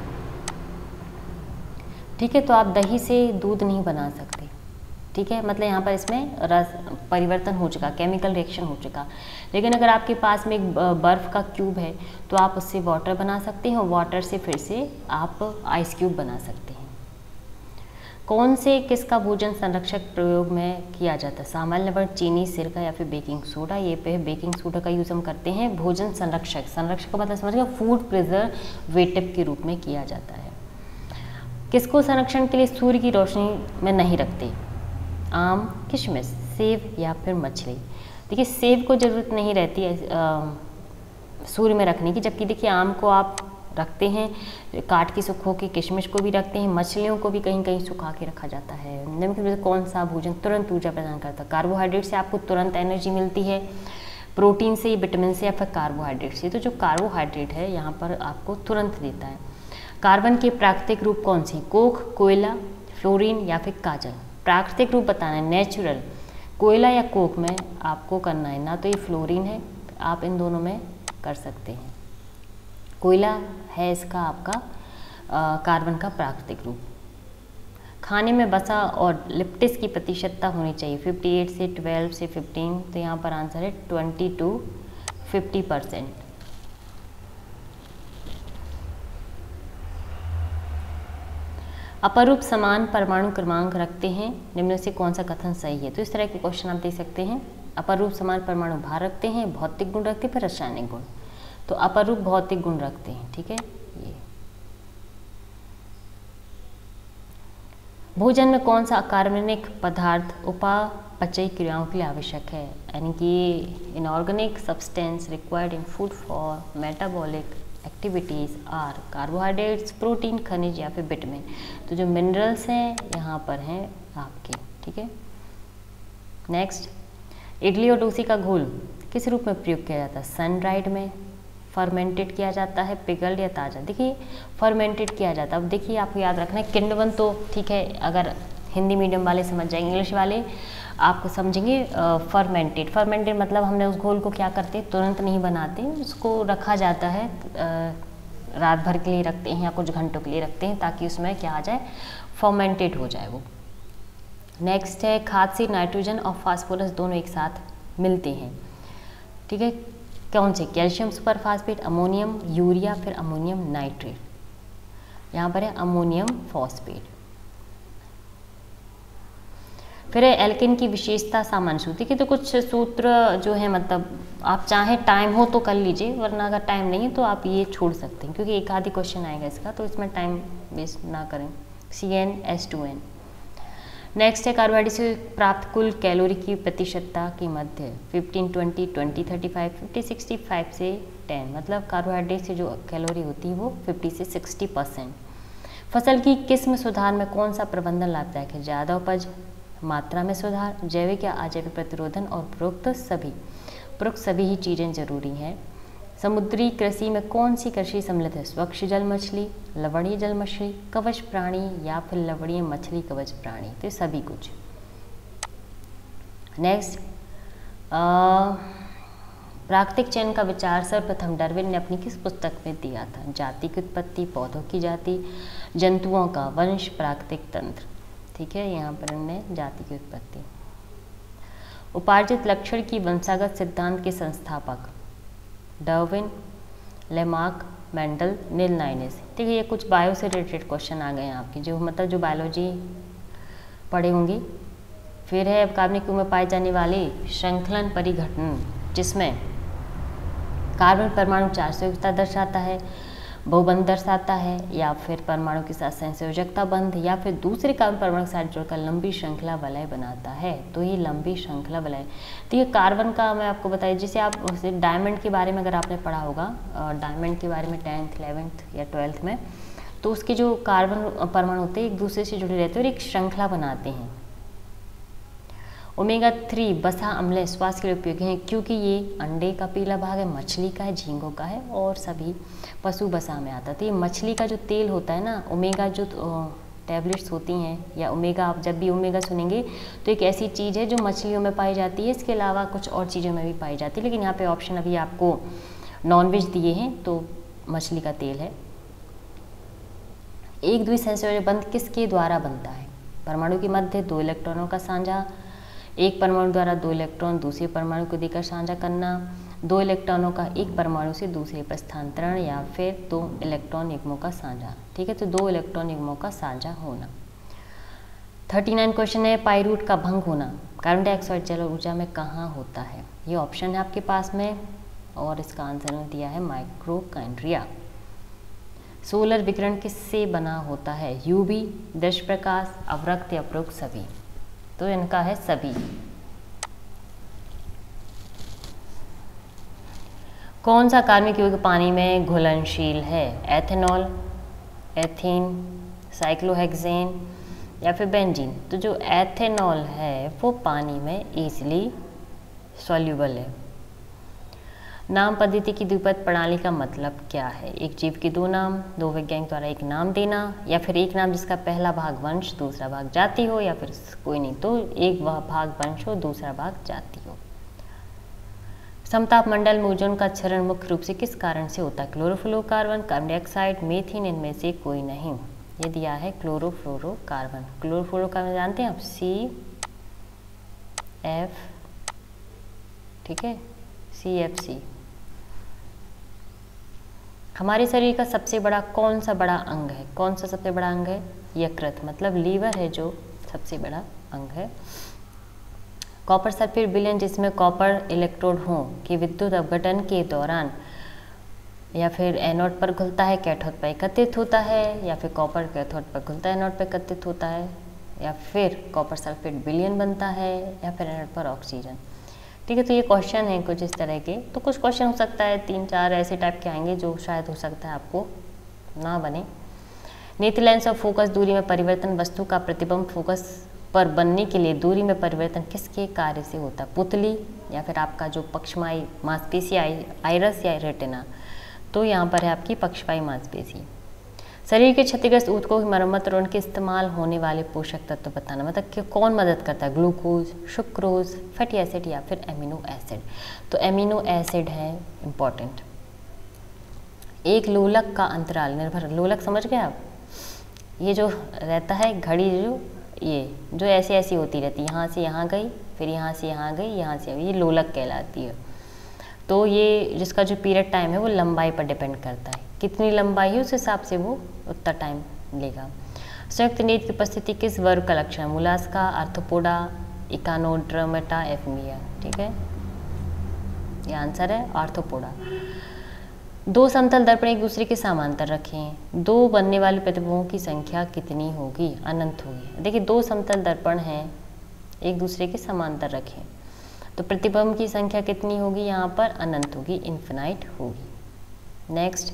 ठीक है, तो आप दही से दूध नहीं बना सकते, ठीक है। मतलब यहाँ पर इसमें रस परिवर्तन हो चुका, केमिकल रिएक्शन हो चुका। लेकिन अगर आपके पास में एक बर्फ़ का क्यूब है तो आप उससे वाटर बना सकते हैं, और वाटर से फिर से आप आइस क्यूब बना सकते हैं। कौन से किसका भोजन संरक्षक प्रयोग में किया जाता है? सामान्य लवण, चीनी, सिरका या फिर बेकिंग सोडा। ये पे बेकिंग सोडा का यूज़ हम करते हैं भोजन संरक्षक। संरक्षक का मतलब समझ गए, फूड प्रिजर्वेटिव के रूप में किया जाता है। किसको संरक्षण के लिए सूर्य की रोशनी में नहीं रखते? आम, किशमिश, सेब या फिर मछली। देखिए सेब को ज़रूरत नहीं रहती है सूर्य में रखने की, जबकि देखिए आम को आप रखते हैं काट के सुखो के, किशमिश को भी रखते हैं, मछलियों को भी कहीं कहीं सुखा के रखा जाता है। निम्न कौन सा भोजन तुरंत ऊर्जा प्रदान करता है? कार्बोहाइड्रेट से आपको तुरंत एनर्जी मिलती है, प्रोटीन से, विटामिन से, या फिर कार्बोहाइड्रेट से। तो जो कार्बोहाइड्रेट है यहाँ पर आपको तुरंत देता है। कार्बन के प्राकृतिक रूप कौन से? कोक, कोयला, फ्लोरीन या फिर काजल। प्राकृतिक रूप बताना है, नेचुरल। कोयला या कोक में आपको करना है, ना तो ये फ्लोरीन है, आप इन दोनों में कर सकते हैं। कोयला है इसका आपका आ, कार्बन का प्राकृतिक रूप। खाने में वसा और लिप्टिस की प्रतिशतता होनी चाहिए अट्ठावन से बारह से पंद्रह। तो यहाँ पर आंसर है बीस टू पचास परसेंट। अपरूप समान परमाणु क्रमांक रखते हैं, निम्न से कौन सा कथन सही है? तो इस तरह के क्वेश्चन आप दे सकते हैं। अपरूप समान परमाणु भार रखते हैं, भौतिक गुण रखते हैं, फिर रासायनिक गुण। तो अपरूप भौतिक गुण रखते हैं, ठीक है। ये भोजन में कौन सा अकार्बनिक पदार्थ उपापचयी क्रियाओं के लिए आवश्यक है? यानी कि inorganic substance required in food for metabolic activities are carbohydrates, protein, खनिज या फिर विटामिन। तो जो मिनरल्स हैं यहाँ पर हैं आपके, ठीक है। नेक्स्ट, इडली और डोसे का घोल किस रूप में प्रयोग किया जाता है? सन ड्राइड में, फर्मेंटेड किया जाता है, पिकल्ड या ताज़ा। देखिए फर्मेंटेड किया जाता है। अब देखिए आपको याद रखना है, किण्वन तो ठीक है, अगर हिंदी मीडियम वाले समझ जाएंगे, इंग्लिश वाले आपको समझेंगे फर्मेंटेड। फर्मेंटेड मतलब हमने उस घोल को क्या करते हैं, तुरंत नहीं बनाते, उसको रखा जाता है, आ, रात भर के लिए रखते हैं या कुछ घंटों के लिए रखते हैं, ताकि उसमें क्या आ जाए, फर्मेंटेड हो जाए वो। नेक्स्ट है, खाद से नाइट्रोजन और फास्फोरस दोनों एक साथ मिलते हैं, ठीक है। कौन से? Calcium super phosphate, ammonium urea, फिर अमोनियम नाइट्रेट। यहाँ पर है अमोनियम फॉस्फेट। फिर एल्केन की विशेषता सामान्य सूत्र की। तो कुछ सूत्र जो है, मतलब आप चाहे टाइम हो तो कर लीजिए, वरना अगर टाइम नहीं है तो आप ये छोड़ सकते हैं, क्योंकि एक आधी क्वेश्चन आएगा इसका, तो इसमें टाइम वेस्ट ना करें। C N S two N. Next है, कार्बोहाइड्रेट से प्राप्त कुल कैलोरी की प्रतिशतता की मध्य fifteen, twenty, twenty, thirty five, fifty, sixty five से टेन। मतलब कार्बोहाइड्रेट से जो कैलोरी होती है वो फिफ्टी से सिक्सटी परसेंट। फसल की किस्म सुधार में कौन सा प्रबंधन लाभदायक है? ज़्यादा उपज, मात्रा में सुधार, जैविक या अजैविक प्रतिरोधन, और उपरोक्त सभी। उपरोक्त सभी ही चीज़ें जरूरी हैं। समुद्री कृषि में कौन सी कृषि सम्मिलित है? स्वच्छ जल मछली, लवणीय जल मछली, कवच प्राणी या फिर लवणीय मछली कवच प्राणी, तो सभी कुछ। नेक्स्ट, प्राकृतिक चयन का विचार सर्वप्रथम डार्विन ने अपनी किस पुस्तक में दिया था? जाति की उत्पत्ति, पौधों की जाति, जंतुओं का वंश, प्राकृतिक तंत्र। ठीक है, यहाँ पर हमने जाति की उत्पत्ति। उपार्जित लक्षण की वंशागत सिद्धांत के संस्थापक? डार्विन, लेमार्क, मेंडल, नील नाइनेस। ठीक है, ये कुछ बायो से रिलेटेड क्वेश्चन आ गए हैं आपके, जो मतलब जो बायोलॉजी पढ़े होंगे। फिर है कार्बनिक युग में पाए जाने वाले श्रृंखलन परिघटन, जिसमें कार्बन परमाणु चार संयोजकता दर्शाता है, बहुबंध दर्शाता है, या फिर परमाणु के साथ संयोजकता बंध, या फिर दूसरे कार्बन परमाणु के साथ जुड़कर लंबी श्रृंखला वलय बनाता है। तो ये लंबी श्रृंखला वलय, तो ये कार्बन का मैं आपको बताया, जिसे आप डायमंड के बारे में अगर आपने पढ़ा होगा, डायमंड के बारे में टेंथ इलेवेंथ या ट्वेल्थ में, तो उसके जो कार्बन परमाणु होते हैं एक दूसरे से जुड़े रहते हैं और एक श्रृंखला बनाते हैं। ओमेगा थ्री बसा अम्ल स्वास्थ्य के लिए उपयोगी हैं, क्योंकि ये अंडे का पीला भाग है, मछली का है, झींगों का है, और सभी पशु बसा में आता है। तो ये मछली का जो तेल होता है ना, ओमेगा जो टैबलेट्स होती हैं, या ओमेगा, आप जब भी ओमेगा सुनेंगे तो एक ऐसी चीज़ है जो मछलियों में पाई जाती है, इसके अलावा कुछ और चीज़ों में भी पाई जाती है, लेकिन यहाँ पे ऑप्शन अभी आपको नॉनवेज दिए हैं, तो मछली का तेल है। एक द्विसंयोजक बंध किसके द्वारा बनता है? परमाणु के मध्य दो इलेक्ट्रॉनों का साझा, एक परमाणु द्वारा दो इलेक्ट्रॉन दूसरे परमाणु को देकर साझा करना, दो इलेक्ट्रॉनों का एक परमाणु से दूसरे पर स्थानांतरण, या फिर दो इलेक्ट्रॉन युग्मों का साझा। ठीक है, तो दो इलेक्ट्रॉन युग्मों का साझा होना। थर्टी नाइन क्वेश्चन है, पाइरूट का भंग होना कार्बन डाइऑक्साइड जल ऊर्जा में कहाँ होता है? ये ऑप्शन है आपके पास में, और इसका आंसर ने दिया है माइक्रोकाइंड्रिया। सोलर विकिरण किससे बना होता है? यूवी, दृश्य प्रकाश, अवरक्त या उपरोक्त सभी। तो इनका है सभी। कौन सा कार्बनिक यौगिक पानी में घुलनशील है? एथेनॉल, एथीन, साइक्लोहेक्सेन या फिर बेंजीन। तो जो एथेनॉल है वो पानी में इजीली सॉल्यूबल है। नाम पद्धति की द्विपद प्रणाली का मतलब क्या है? एक जीव के दो नाम, दो वैज्ञानिक द्वारा एक नाम देना, या फिर एक नाम जिसका पहला भाग वंश दूसरा भाग जाति हो, या फिर कोई नहीं तो एक वह भाग वंश हो दूसरा भाग जाति हो। समताप मंडल में ओजोन का क्षरण मुख्य रूप से किस कारण से होता है? क्लोरोफ्लोरोकार्बन, कार्बन डाइऑक्साइड, मीथेन, इनमें से कोई नहीं। ये दिया है क्लोरोफ्लोरोकार्बन। क्लोरोफ्लोरोकार्बन जानते हैं आप? सी एफ, ठीक है, सी एफ सी। हमारे शरीर का सबसे बड़ा कौन सा बड़ा अंग है? कौन सा सबसे बड़ा अंग है? यकृत, मतलब लीवर है जो सबसे बड़ा अंग है। कॉपर सल्फेट विलयन, जिसमें कॉपर इलेक्ट्रोड हो कि विद्युत अपघटन के दौरान या फिर एनोड पर घुलता है, कैथोड पर एकत्रित होता है, या फिर कॉपर कैथोड पर घुलता है, एनोड पर एकत्रित होता है, या फिर कॉपर सल्फेट विलयन बनता है, या फिर एनोड पर ऑक्सीजन। ठीक है, तो ये क्वेश्चन है कुछ इस तरह के। तो कुछ क्वेश्चन हो सकता है तीन चार ऐसे टाइप के आएंगे जो शायद हो सकता है आपको ना बने। नेत्र लेंस और फोकस दूरी में परिवर्तन वस्तु का प्रतिबिंब फोकस पर बनने के लिए दूरी में परिवर्तन किसके कार्य से होता है? पुतली, या फिर आपका जो पक्षमाई मांसपेशी आइरस या रेटिना। तो यहाँ पर है आपकी पक्षपाई मांसपेशी। शरीर के क्षतिग्रस्त ऊतकों की मरम्मत और उनके इस्तेमाल होने वाले पोषक तत्व तो बताना, मतलब कि कौन मदद करता है? ग्लूकोज, सुक्रोज, फैटी एसिड या फिर एमिनो एसिड। तो एमिनो एसिड है इम्पॉर्टेंट। एक लोलक का अंतराल निर्भर, लोलक समझ गए आप? ये जो रहता है घड़ी, जो ये जो ऐसी ऐसी होती रहती है, यहाँ से यहाँ गई, फिर यहाँ से यहाँ गई, यहाँ से, ये लोलक कहलाती है। तो ये जिसका जो पीरियड टाइम है वो लंबाई पर डिपेंड करता है, कितनी लंबाई है उस हिसाब से वो उतना टाइम लेगा। संयुक्त नींद की उपस्थिति किस वर्ग का लक्षण? मोलास्का, आर्थ्रोपोडा, इकानोड्रोमेटा, एफमिया। ठीक है, ये आंसर है आर्थ्रोपोडा। दो समतल दर्पण एक दूसरे के समांतर रखें, दो बनने वाले प्रतिबिंबों की संख्या कितनी होगी? अनंत होगी। देखिए, दो समतल दर्पण हैं एक दूसरे के समांतर रखें तो प्रतिबिंब की संख्या कितनी होगी? यहाँ पर अनंत होगी, इन्फिनाइट होगी। नेक्स्ट,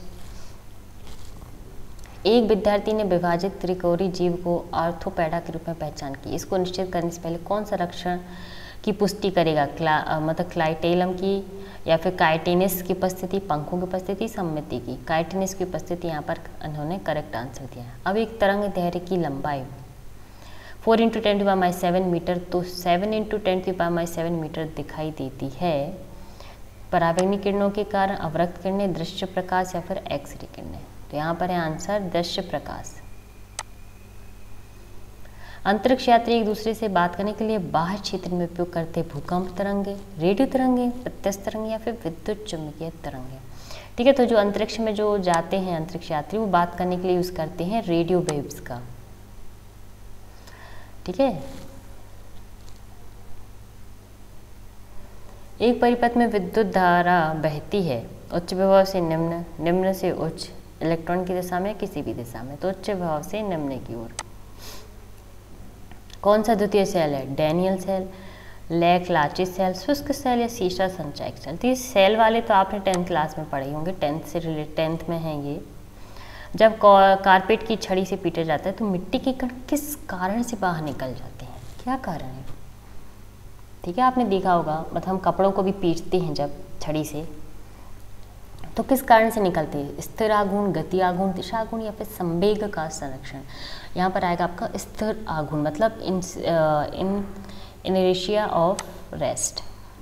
एक विद्यार्थी ने विभाजित त्रिकोणीय जीव को आर्थ्रोपोडा के रूप में पहचान की। इसको निश्चित करने से पहले कौन सा लक्षण की पुष्टि करेगा? क्ला मतलब क्लाइटेलम की, या फिर काइटिनस की उपस्थिति, पंखों की उपस्थिति, सममिति की। काइटिनस की उपस्थिति यहाँ पर उन्होंने करेक्ट आंसर दिया है। अब एक तरंग दैर्ध्य की लंबाई four into ten to power minus seven metre, तो seven into ten to power minus seven metre दिखाई देती है। परावैंगनिक किरणों के कारण, अवरक्त किरणें, दृश्य प्रकाश या फिर एक्सरे किरणें। तो यहाँ पर है आंसर दृश्य प्रकाश। अंतरिक्ष यात्री एक दूसरे से बात करने के लिए बाह्य क्षेत्र में उपयोग करते भूकंप तरंगे, रेडियो तरंगे, प्रत्यक्ष तरंगे या फिर विद्युत चुम्बकीय तरंगे। ठीक है, तो जो अंतरिक्ष में जो जाते हैं अंतरिक्ष यात्री, वो बात करने के लिए यूज करते हैं रेडियो वेव्स का। ठीक है, एक परिपथ में विद्युत धारा बहती है उच्च विभव से निम्न, निम्न से उच्च, इलेक्ट्रॉन की दिशा में, किसी भी दिशा में, तो उच्च विभव से निम्न की ओर। कौन सा द्वितीय सेल है? Daniell cell, Leclanche cell, शुष्क सेल या सीसा संचयक सेल। तो ये सेल वाले तो आपने टेंथ क्लास में पढ़े होंगे, टेंथ से रिलेटेड, टेंथ में हैं ये। जब कारपेट की छड़ी से पीटा जाता है तो मिट्टी के कण किस कारण से बाहर निकल जाते हैं? क्या कारण है? ठीक है, आपने देखा होगा, मतलब हम कपड़ों को भी पीटते हैं जब छड़ी से, तो किस कारण से निकलते हैं? स्थिर आघूर्ण, गति आघूर्ण, दिशा आघूर्ण या फिर संवेग का संरक्षण। यहाँ पर आएगा आपका स्थिर आघूर्ण, मतलब in in inertia of rest.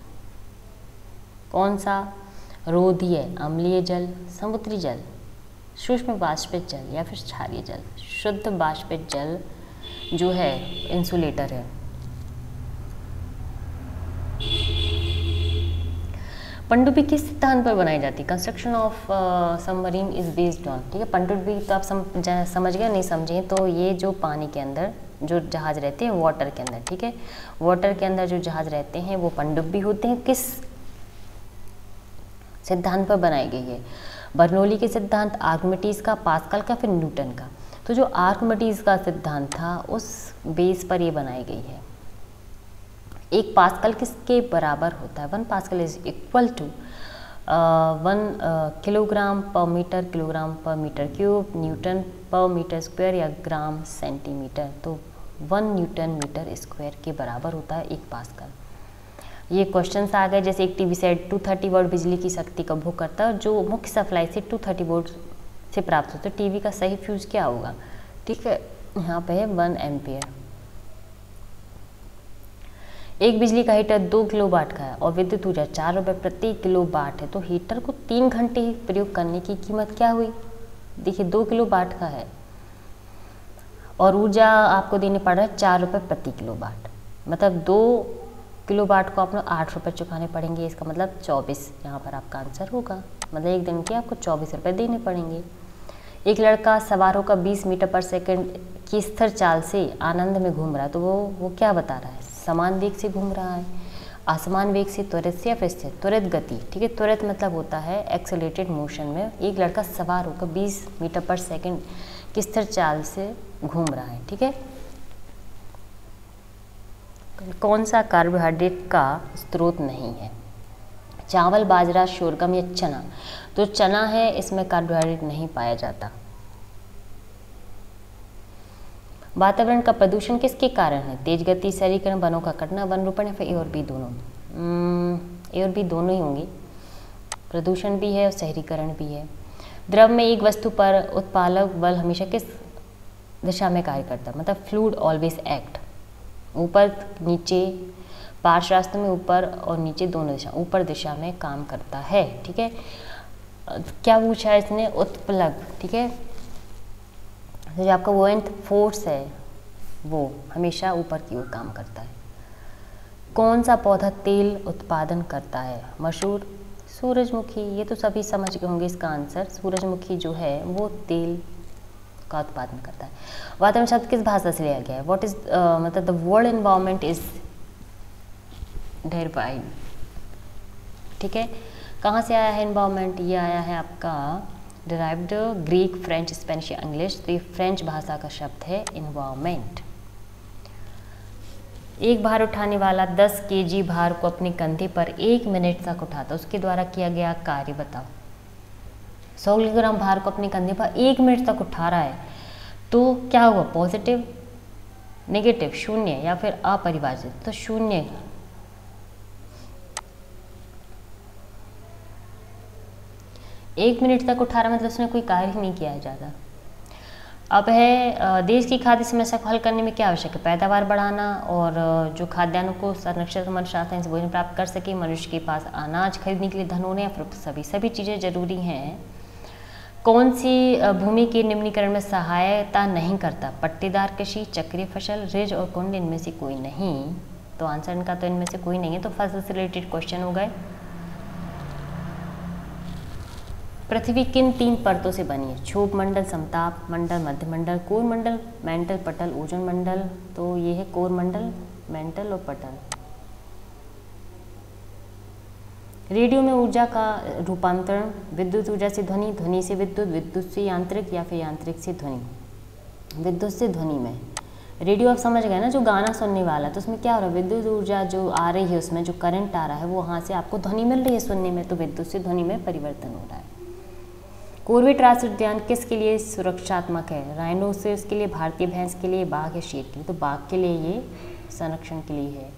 कौन सा? रोधीय, अम्लीय जल, समुद्री जल, सूक्ष्म वाष्पित जल या फिर क्षारीय जल। शुद्ध वाष्पित जल जो है इंसुलेटर है। पनडुब्बी किस सिद्धांत पर बनाई जाती है? Construction of submarine is based on. ठीक है, पनडुब्बी तो आप सम, समझ गए, नहीं समझे तो ये जो पानी के अंदर जो जहाज रहते हैं, वाटर के अंदर, ठीक है, वाटर के अंदर जो जहाज रहते हैं वो पनडुब्बी होते हैं। किस सिद्धांत पर बनाई गई है? बर्नौली के सिद्धांत, आर्किमिडीज का, पास्कल का, फिर न्यूटन का। तो जो आर्किमिडीज का सिद्धांत था उस बेस पर ये बनाई गई है। एक पास्कल किसके बराबर होता है? One pascal is equal to one kilogram पर मीटर, किलोग्राम पर मीटर क्यूब, न्यूटन पर मीटर स्क्वायर या ग्राम सेंटीमीटर। तो वन न्यूटन मीटर स्क्वायर के बराबर होता है एक पास्कल। ये क्वेश्चंस आ गए, जैसे एक टीवी सेट दो सौ तीस वोल्ट बिजली की शक्ति का उपभोग करता है, जो मुख्य सप्लाई से दो सौ तीस वोल्ट से प्राप्त होता है। टीवी का सही फ्यूज क्या होगा? ठीक है, यहाँ पे है वन एम्पियर। एक बिजली का हीटर दो किलो वाट का है और विद्युत ऊर्जा चार रुपये प्रति किलो वाट है, तो हीटर को तीन घंटे ही प्रयोग करने की कीमत क्या हुई? देखिए, दो किलो वाट का है और ऊर्जा आपको देने पड़ रहा है चार रुपये प्रति किलो वाट, मतलब दो किलो वाट को आपको आठ रुपये चुकाने पड़ेंगे। इसका मतलब चौबीस यहाँ पर आपका आंसर होगा, मतलब एक दिन के आपको चौबीस रुपये देने पड़ेंगे। एक लड़का सवार होकर बीस मीटर पर सेकंड की स्थिर चाल से आनंद में घूम रहा है, तो वो वो क्या बता रहा है? समान वेग से घूम रहा है, असमान वेग से, त्वरित से या फिर स्थिर? त्वरित गति। ठीक है, त्वरित मतलब होता है एक्सेलरेटेड मोशन में एक लड़का सवार होकर बीस मीटर पर सेकंड की स्थिर चाल से घूम रहा है। ठीक है, कौन सा कार्बोहाइड्रेट का स्रोत नहीं है? चावल, बाजरा, शोरगम या चना? तो चना है, इसमें कार्बोहाइड्रेट नहीं पाया जाता। वातावरण का प्रदूषण किसके कारण है? तेज गति, शहरीकरण, वनों का कटना, वन रोपण या फिर ए और बी दोनों? ए और बी दोनों ही होंगे, प्रदूषण भी है और शहरीकरण भी है। द्रव में एक वस्तु पर उत्पादक बल हमेशा किस दिशा में कार्य करता है? मतलब फ्लूइड ऑलवेज एक्ट, ऊपर नीचे, पार्श्व में ऊपर और नीचे दोनों दिशा, ऊपर दिशा में काम करता है। ठीक है, क्या पूछा है इसने? उत्प्लग। ठीक है, तो जो आपका वोएंट फोर्स है वो हमेशा ऊपर की ओर काम करता है। कौन सा पौधा तेल उत्पादन करता है? मशहूर सूरजमुखी। ये तो सभी समझ गए होंगे इसका आंसर। सूरजमुखी जो है वो तेल का उत्पादन करता है। वातावरण शब्द किस भाषा से लिया गया है? व्हाट इज मतलब the world environment is derived. ठीक है, कहाँ से आया है एनवायरनमेंट? ये आया है आपका डिराइव्ड ग्रीक, फ्रेंच, स्पेनिश या इंग्लिश। तो ये फ्रेंच भाषा का शब्द है एनवायरनमेंट। एक भार उठाने वाला दस केजी भार को अपने कंधे पर एक मिनट तक उठाता, उसके द्वारा किया गया कार्य बताओ। सौ किलोग्राम भार को अपने कंधे पर एक मिनट तक उठा रहा है, तो क्या होगा? पॉजिटिव, नेगेटिव, शून्य या फिर अपरिभाषित? तो शून्य। एक मिनट तक उठा रहा मतलब उसने कोई कार्य ही नहीं किया है ज़्यादा। अब है देश की खाद्य समस्या को हल करने में क्या आवश्यक है? पैदावार बढ़ाना और जो खाद्यान्नों को संरक्षित मनुष्य आसानी से भोजन प्राप्त कर सके, मनुष्य के पास अनाज खरीदने के लिए धन होने या फिर सभी सभी चीज़ें जरूरी हैं। कौन सी भूमि के निम्नीकरण में सहायता नहीं करता? पट्टीदार कृषि, चक्रीय फसल, रिज और कुंड, इनमें से कोई नहीं। तो आंसर इनका तो इनमें से कोई नहीं है। तो फसल से रिलेटेड क्वेश्चन हो गए। पृथ्वी किन तीन परतों से बनी है? क्षोभ मंडल, समताप मंडल, मध्य मंडल, कोर मंडल, मेंटल, पटल, ओजोन मंडल। तो ये है कोर मंडल, मेंटल और पटल। रेडियो में ऊर्जा का रूपांतरण, विद्युत ऊर्जा से ध्वनि, ध्वनि से विद्युत, विद्युत से यांत्रिक या फिर यांत्रिक से ध्वनि। विद्युत से ध्वनि में रेडियो आप समझ गए ना, जो गाना सुनने वाला, तो उसमें क्या हो रहा है? विद्युत ऊर्जा जो आ रही है उसमें जो करंट आ रहा है वो वहाँ से आपको ध्वनि मिल रही है सुनने में, तो विद्युत से ध्वनि में परिवर्तन हो रहा है। कॉर्बेट राष्ट्रीय उद्यान किसके लिए सुरक्षात्मक है? राइनोसेरस के लिए, भारतीय भैंस के लिए, बाघ या शेर के लिए? तो बाघ के लिए ये संरक्षण के लिए है।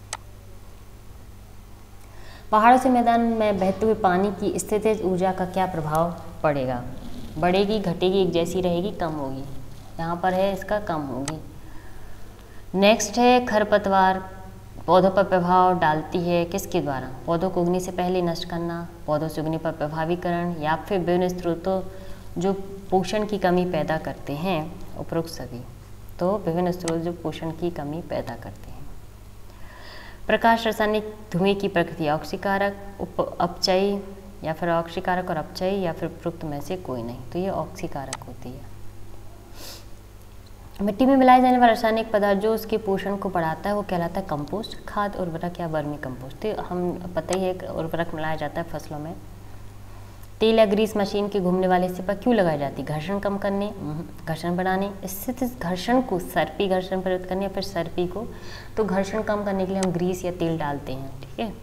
पहाड़ों से मैदान में बहते हुए पानी की स्थितिज ऊर्जा का क्या प्रभाव पड़ेगा? बढ़ेगी, घटेगी, एक जैसी रहेगी, कम होगी? यहाँ पर है इसका कम होगी। नेक्स्ट है खरपतवार पौधों पर प्रभाव डालती है किसके द्वारा? पौधों को उगने से पहले नष्ट करना, पौधों से उगने पर प्रभावीकरण, या फिर विभिन्न स्रोतों जो पोषण की कमी पैदा करते हैं, उपरोक्त सभी। तो विभिन्न स्रोत जो पोषण की कमी पैदा करते हैं। प्रकाश रासायनिक धुएं की प्रकृति ऑक्सीकारक, उप अपचयी या फिर ऑक्सीकारक और अपचयी, या फिर उपरोक्त में से कोई नहीं। तो ये ऑक्सीकारक होती है। मिट्टी में मिलाए जाने वाला रासायनिक पदार्थ जो उसके पोषण को बढ़ाता है वो कहलाता है कंपोस्ट, खाद, उर्वरक या वर्मी कंपोस्ट। तो हम पता ही है उर्वरक मिलाया जाता है फसलों में। तेल या ग्रीस मशीन के घूमने वाले हिस्से पर क्यों लगाई जाती है? घर्षण कम करने, घर्षण बढ़ाने, स्थित घर्षण को सर्पी घर्षण परिवर्तित करने, या फिर सर्पी को। तो घर्षण कम करने के लिए हम ग्रीस या तेल डालते हैं, ठीक है।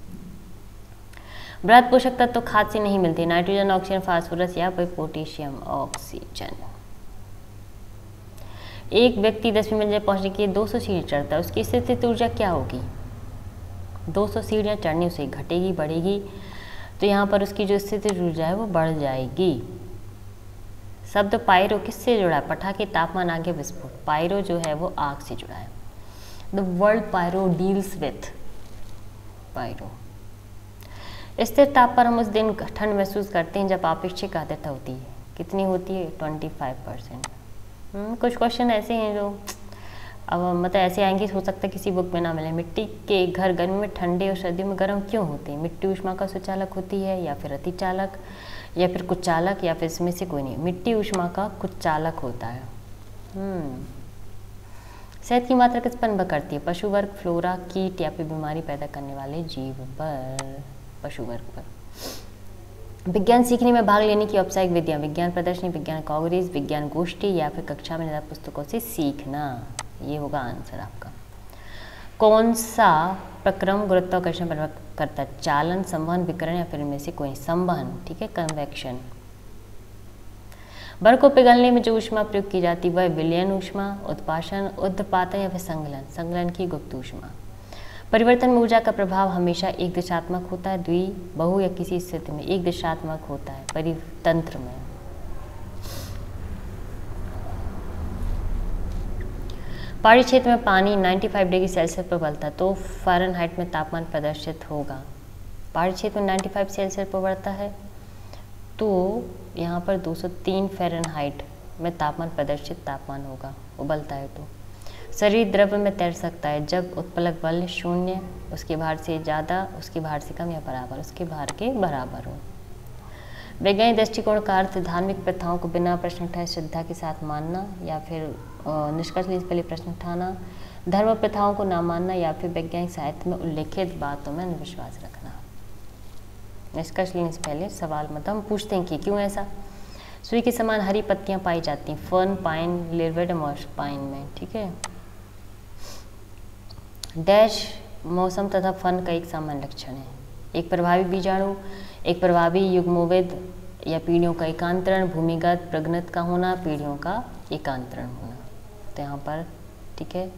बृहद पोषक तत्व तो खाद से नहीं मिलते, नाइट्रोजन, ऑक्सीजन, फास्फोरस या फिर पोटेशियम, ऑक्सीजन। एक व्यक्ति दसवीं मंजिल पहुंचने के लिए दो सौ सीढ़ी चढ़ता है, उसकी स्थितिज ऊर्जा क्या होगी? दो सौ सीढ़ियाँ चढ़ने उसे घटेगी, बढ़ेगी? तो यहाँ पर उसकी जो स्थितिज ऊर्जा है वो बढ़ जाएगी। शब्द पायरो किससे जुड़ा है? पटाखे, तापमान, आग या विस्फोट। पायरो जो है वो आग से जुड़ा है। The world pyro deals with pyro. स्थिर ताप पर हम उस दिन ठंड महसूस करते हैं जब आपेक्षिक आर्द्रता होती है। कितनी होती है? Twenty five percent. कुछ क्वेश्चन ऐसे हैं जो अब मतलब ऐसे आएंगे, हो सकता है किसी बुक में ना मिले। मिट्टी के घर गर्मी में ठंडे और सर्दियों में गर्म क्यों होते हैं? मिट्टी ऊष्मा का सुचालक होती है, या फिर अतिचालक, या फिर कुचालक, या फिर इसमें से कोई नहीं। मिट्टी ऊष्मा का कुचालक होता है। हम्म शहद की मात्रा किस पर निर्भर करती है? पशु वर्ग, फ्लोरा, कीट या फिर बीमारी पैदा करने वाले जीव पर, पशु वर्ग पर। विज्ञान सीखने में भाग लेने की औपचारिक विधियां, विज्ञान प्रदर्शनी, विज्ञान कांग्रेस, विज्ञान गोष्ठी या फिर कक्षा में निर्धारित पुस्तकों से सीखना। ये होगा आंसर आपका। कौन सा प्रक्रम गुरुत्वाकर्षण पर निर्भर करता है? चालन, संवहन, विकिरण या फिर इनमें से कोई? संवहन, ठीक है, कन्वेक्शन। बर्फ को पिघलने में जो ऊष्मा प्रयोग की जाती है वह विलयन ऊष्मा, उत्पादन, ऊर्ध्वपातन या फिर संगलन, संगलन की गुप्त ऊष्मा। परिवर्तन में ऊर्जा का प्रभाव हमेशा एक दिशात्मक होता है, द्वि, बहु या किसी स्थिति में एक दिशात्मक होता है परितंत्र में। पहाड़ी क्षेत्र में पानी पचानवे डिग्री सेल्सियस पर उबलता है तो फ़ारेनहाइट में तापमान प्रदर्शित होगा। पहाड़ी क्षेत्र में पचानवे सेल्सियस पर उबलता है तो यहाँ पर दो सौ तीन फ़ारेनहाइट में तापमान प्रदर्शित तापमान होगा, उबलता है तो। शरीर द्रव्य में तैर सकता है जब उत्प्लक बल शून्य, उसके भार से ज़्यादा, उसके भार से कम या बराबर, उसके भार के बराबर हो। वैज्ञानिक दृष्टिकोण का अर्थ धार्मिक प्रथाओं को बिना प्रश्न उठाए श्रद्धा के साथ मानना, या फिर निष्कर्ष लेने से पहले प्रश्न उठाना, धर्म प्रथाओं को ना मानना, या फिर वैज्ञानिक साहित्य में उल्लेखित बातों में विश्वास रखना। निष्कर्ष लेने से पहले सवाल मतलब हम पूछते हैं कि क्यों ऐसा। सुई के समान हरी पत्तियां पाई जाती हैं फर्न, पाइन, लिरवेड, मॉर्स पाइन में, ठीक है। डैश मौसम तथा फन का एक सामान्य लक्षण है। एक प्रभावी बीजाणु, एक प्रभावी युग्मोवेद या पीढ़ियों का एकांतरण, भूमिगत प्रगनत का होना, पीढ़ियों का एकांतरण होना। तो यहाँ पर ठीक है।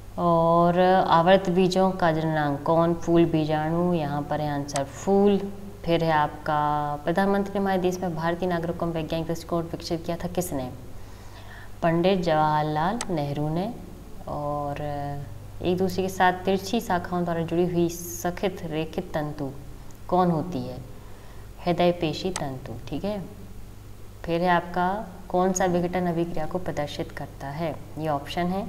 और आवर्त बीजों का जननांग कौन? फूल बीजाणु, यहाँ पर है आंसर फूल। फिर है आपका प्रधानमंत्री हमारे देश में भारतीय नागरिकों में वैज्ञानिक दृष्टिकोण विकसित किया था किसने? पंडित जवाहरलाल नेहरू ने। और एक दूसरे के साथ तिरछी शाखाओं द्वारा जुड़ी हुई सखित रेखित तंतु कौन होती है? हृदय पेशी तंतु। ठीक है। फिर है आपका कौन सा विघटन अभिक्रिया को प्रदर्शित करता है? ये ऑप्शन है।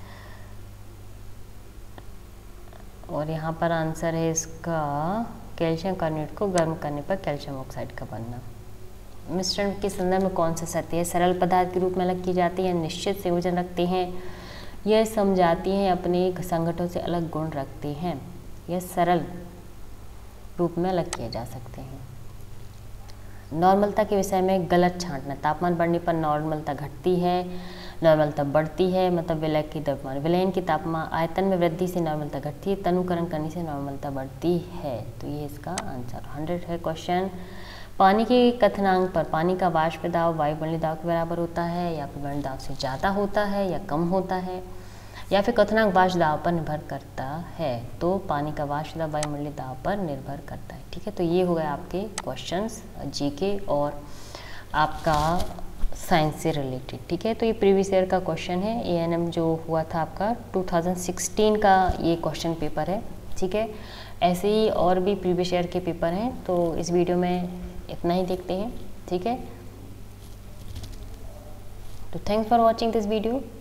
और यहाँ पर आंसर है इसका कैल्शियम कार्बोनेट को गर्म करने पर कैल्शियम ऑक्साइड का बनना। मिश्रण के संदर्भ में कौन सा सत्य है? सरल पदार्थ के रूप में अलग की जाती है, निश्चित संयोजन रखते हैं, यह समझाती हैं, अपने संगठनों से अलग गुण रखते हैं। यह सरल रूप में अलग किए जा सकते हैं। नॉर्मलता के विषय में गलत छांटना। तापमान बढ़ने पर नॉर्मलता घटती है, नॉर्मलता बढ़ती है, मतलब विलय की द्रव्यमान विलयन की तापमान आयतन में वृद्धि से नॉर्मलता घटती है, तनुकरण करने से नॉर्मलता बढ़ती है। तो ये इसका आंसर हंड्रेड है क्वेश्चन। पानी के कथनांक पर पानी का वाष्प दाब वायुमंडलीय दाब के बराबर होता है, या फिर वायुमंडलीय दाब से ज़्यादा होता है या कम होता है, या फिर कथनांक वाष्प दाब पर निर्भर करता है? तो पानी का वाष्प दाब वायुमंडलीय दाब पर निर्भर करता है। ठीक है। तो ये हो गए आपके क्वेश्चंस जीके और आपका साइंस से रिलेटेड। ठीक है। तो ये प्रीवियस ईयर का क्वेश्चन है, एएनएम जो हुआ था आपका टू थाउजेंड सिक्सटीन का ये क्वेश्चन पेपर है। ठीक है। ऐसे ही और भी प्रीवियस ईयर के पेपर हैं, तो इस वीडियो में इतना ही देखते हैं। ठीक है। तो thanks for watching this video.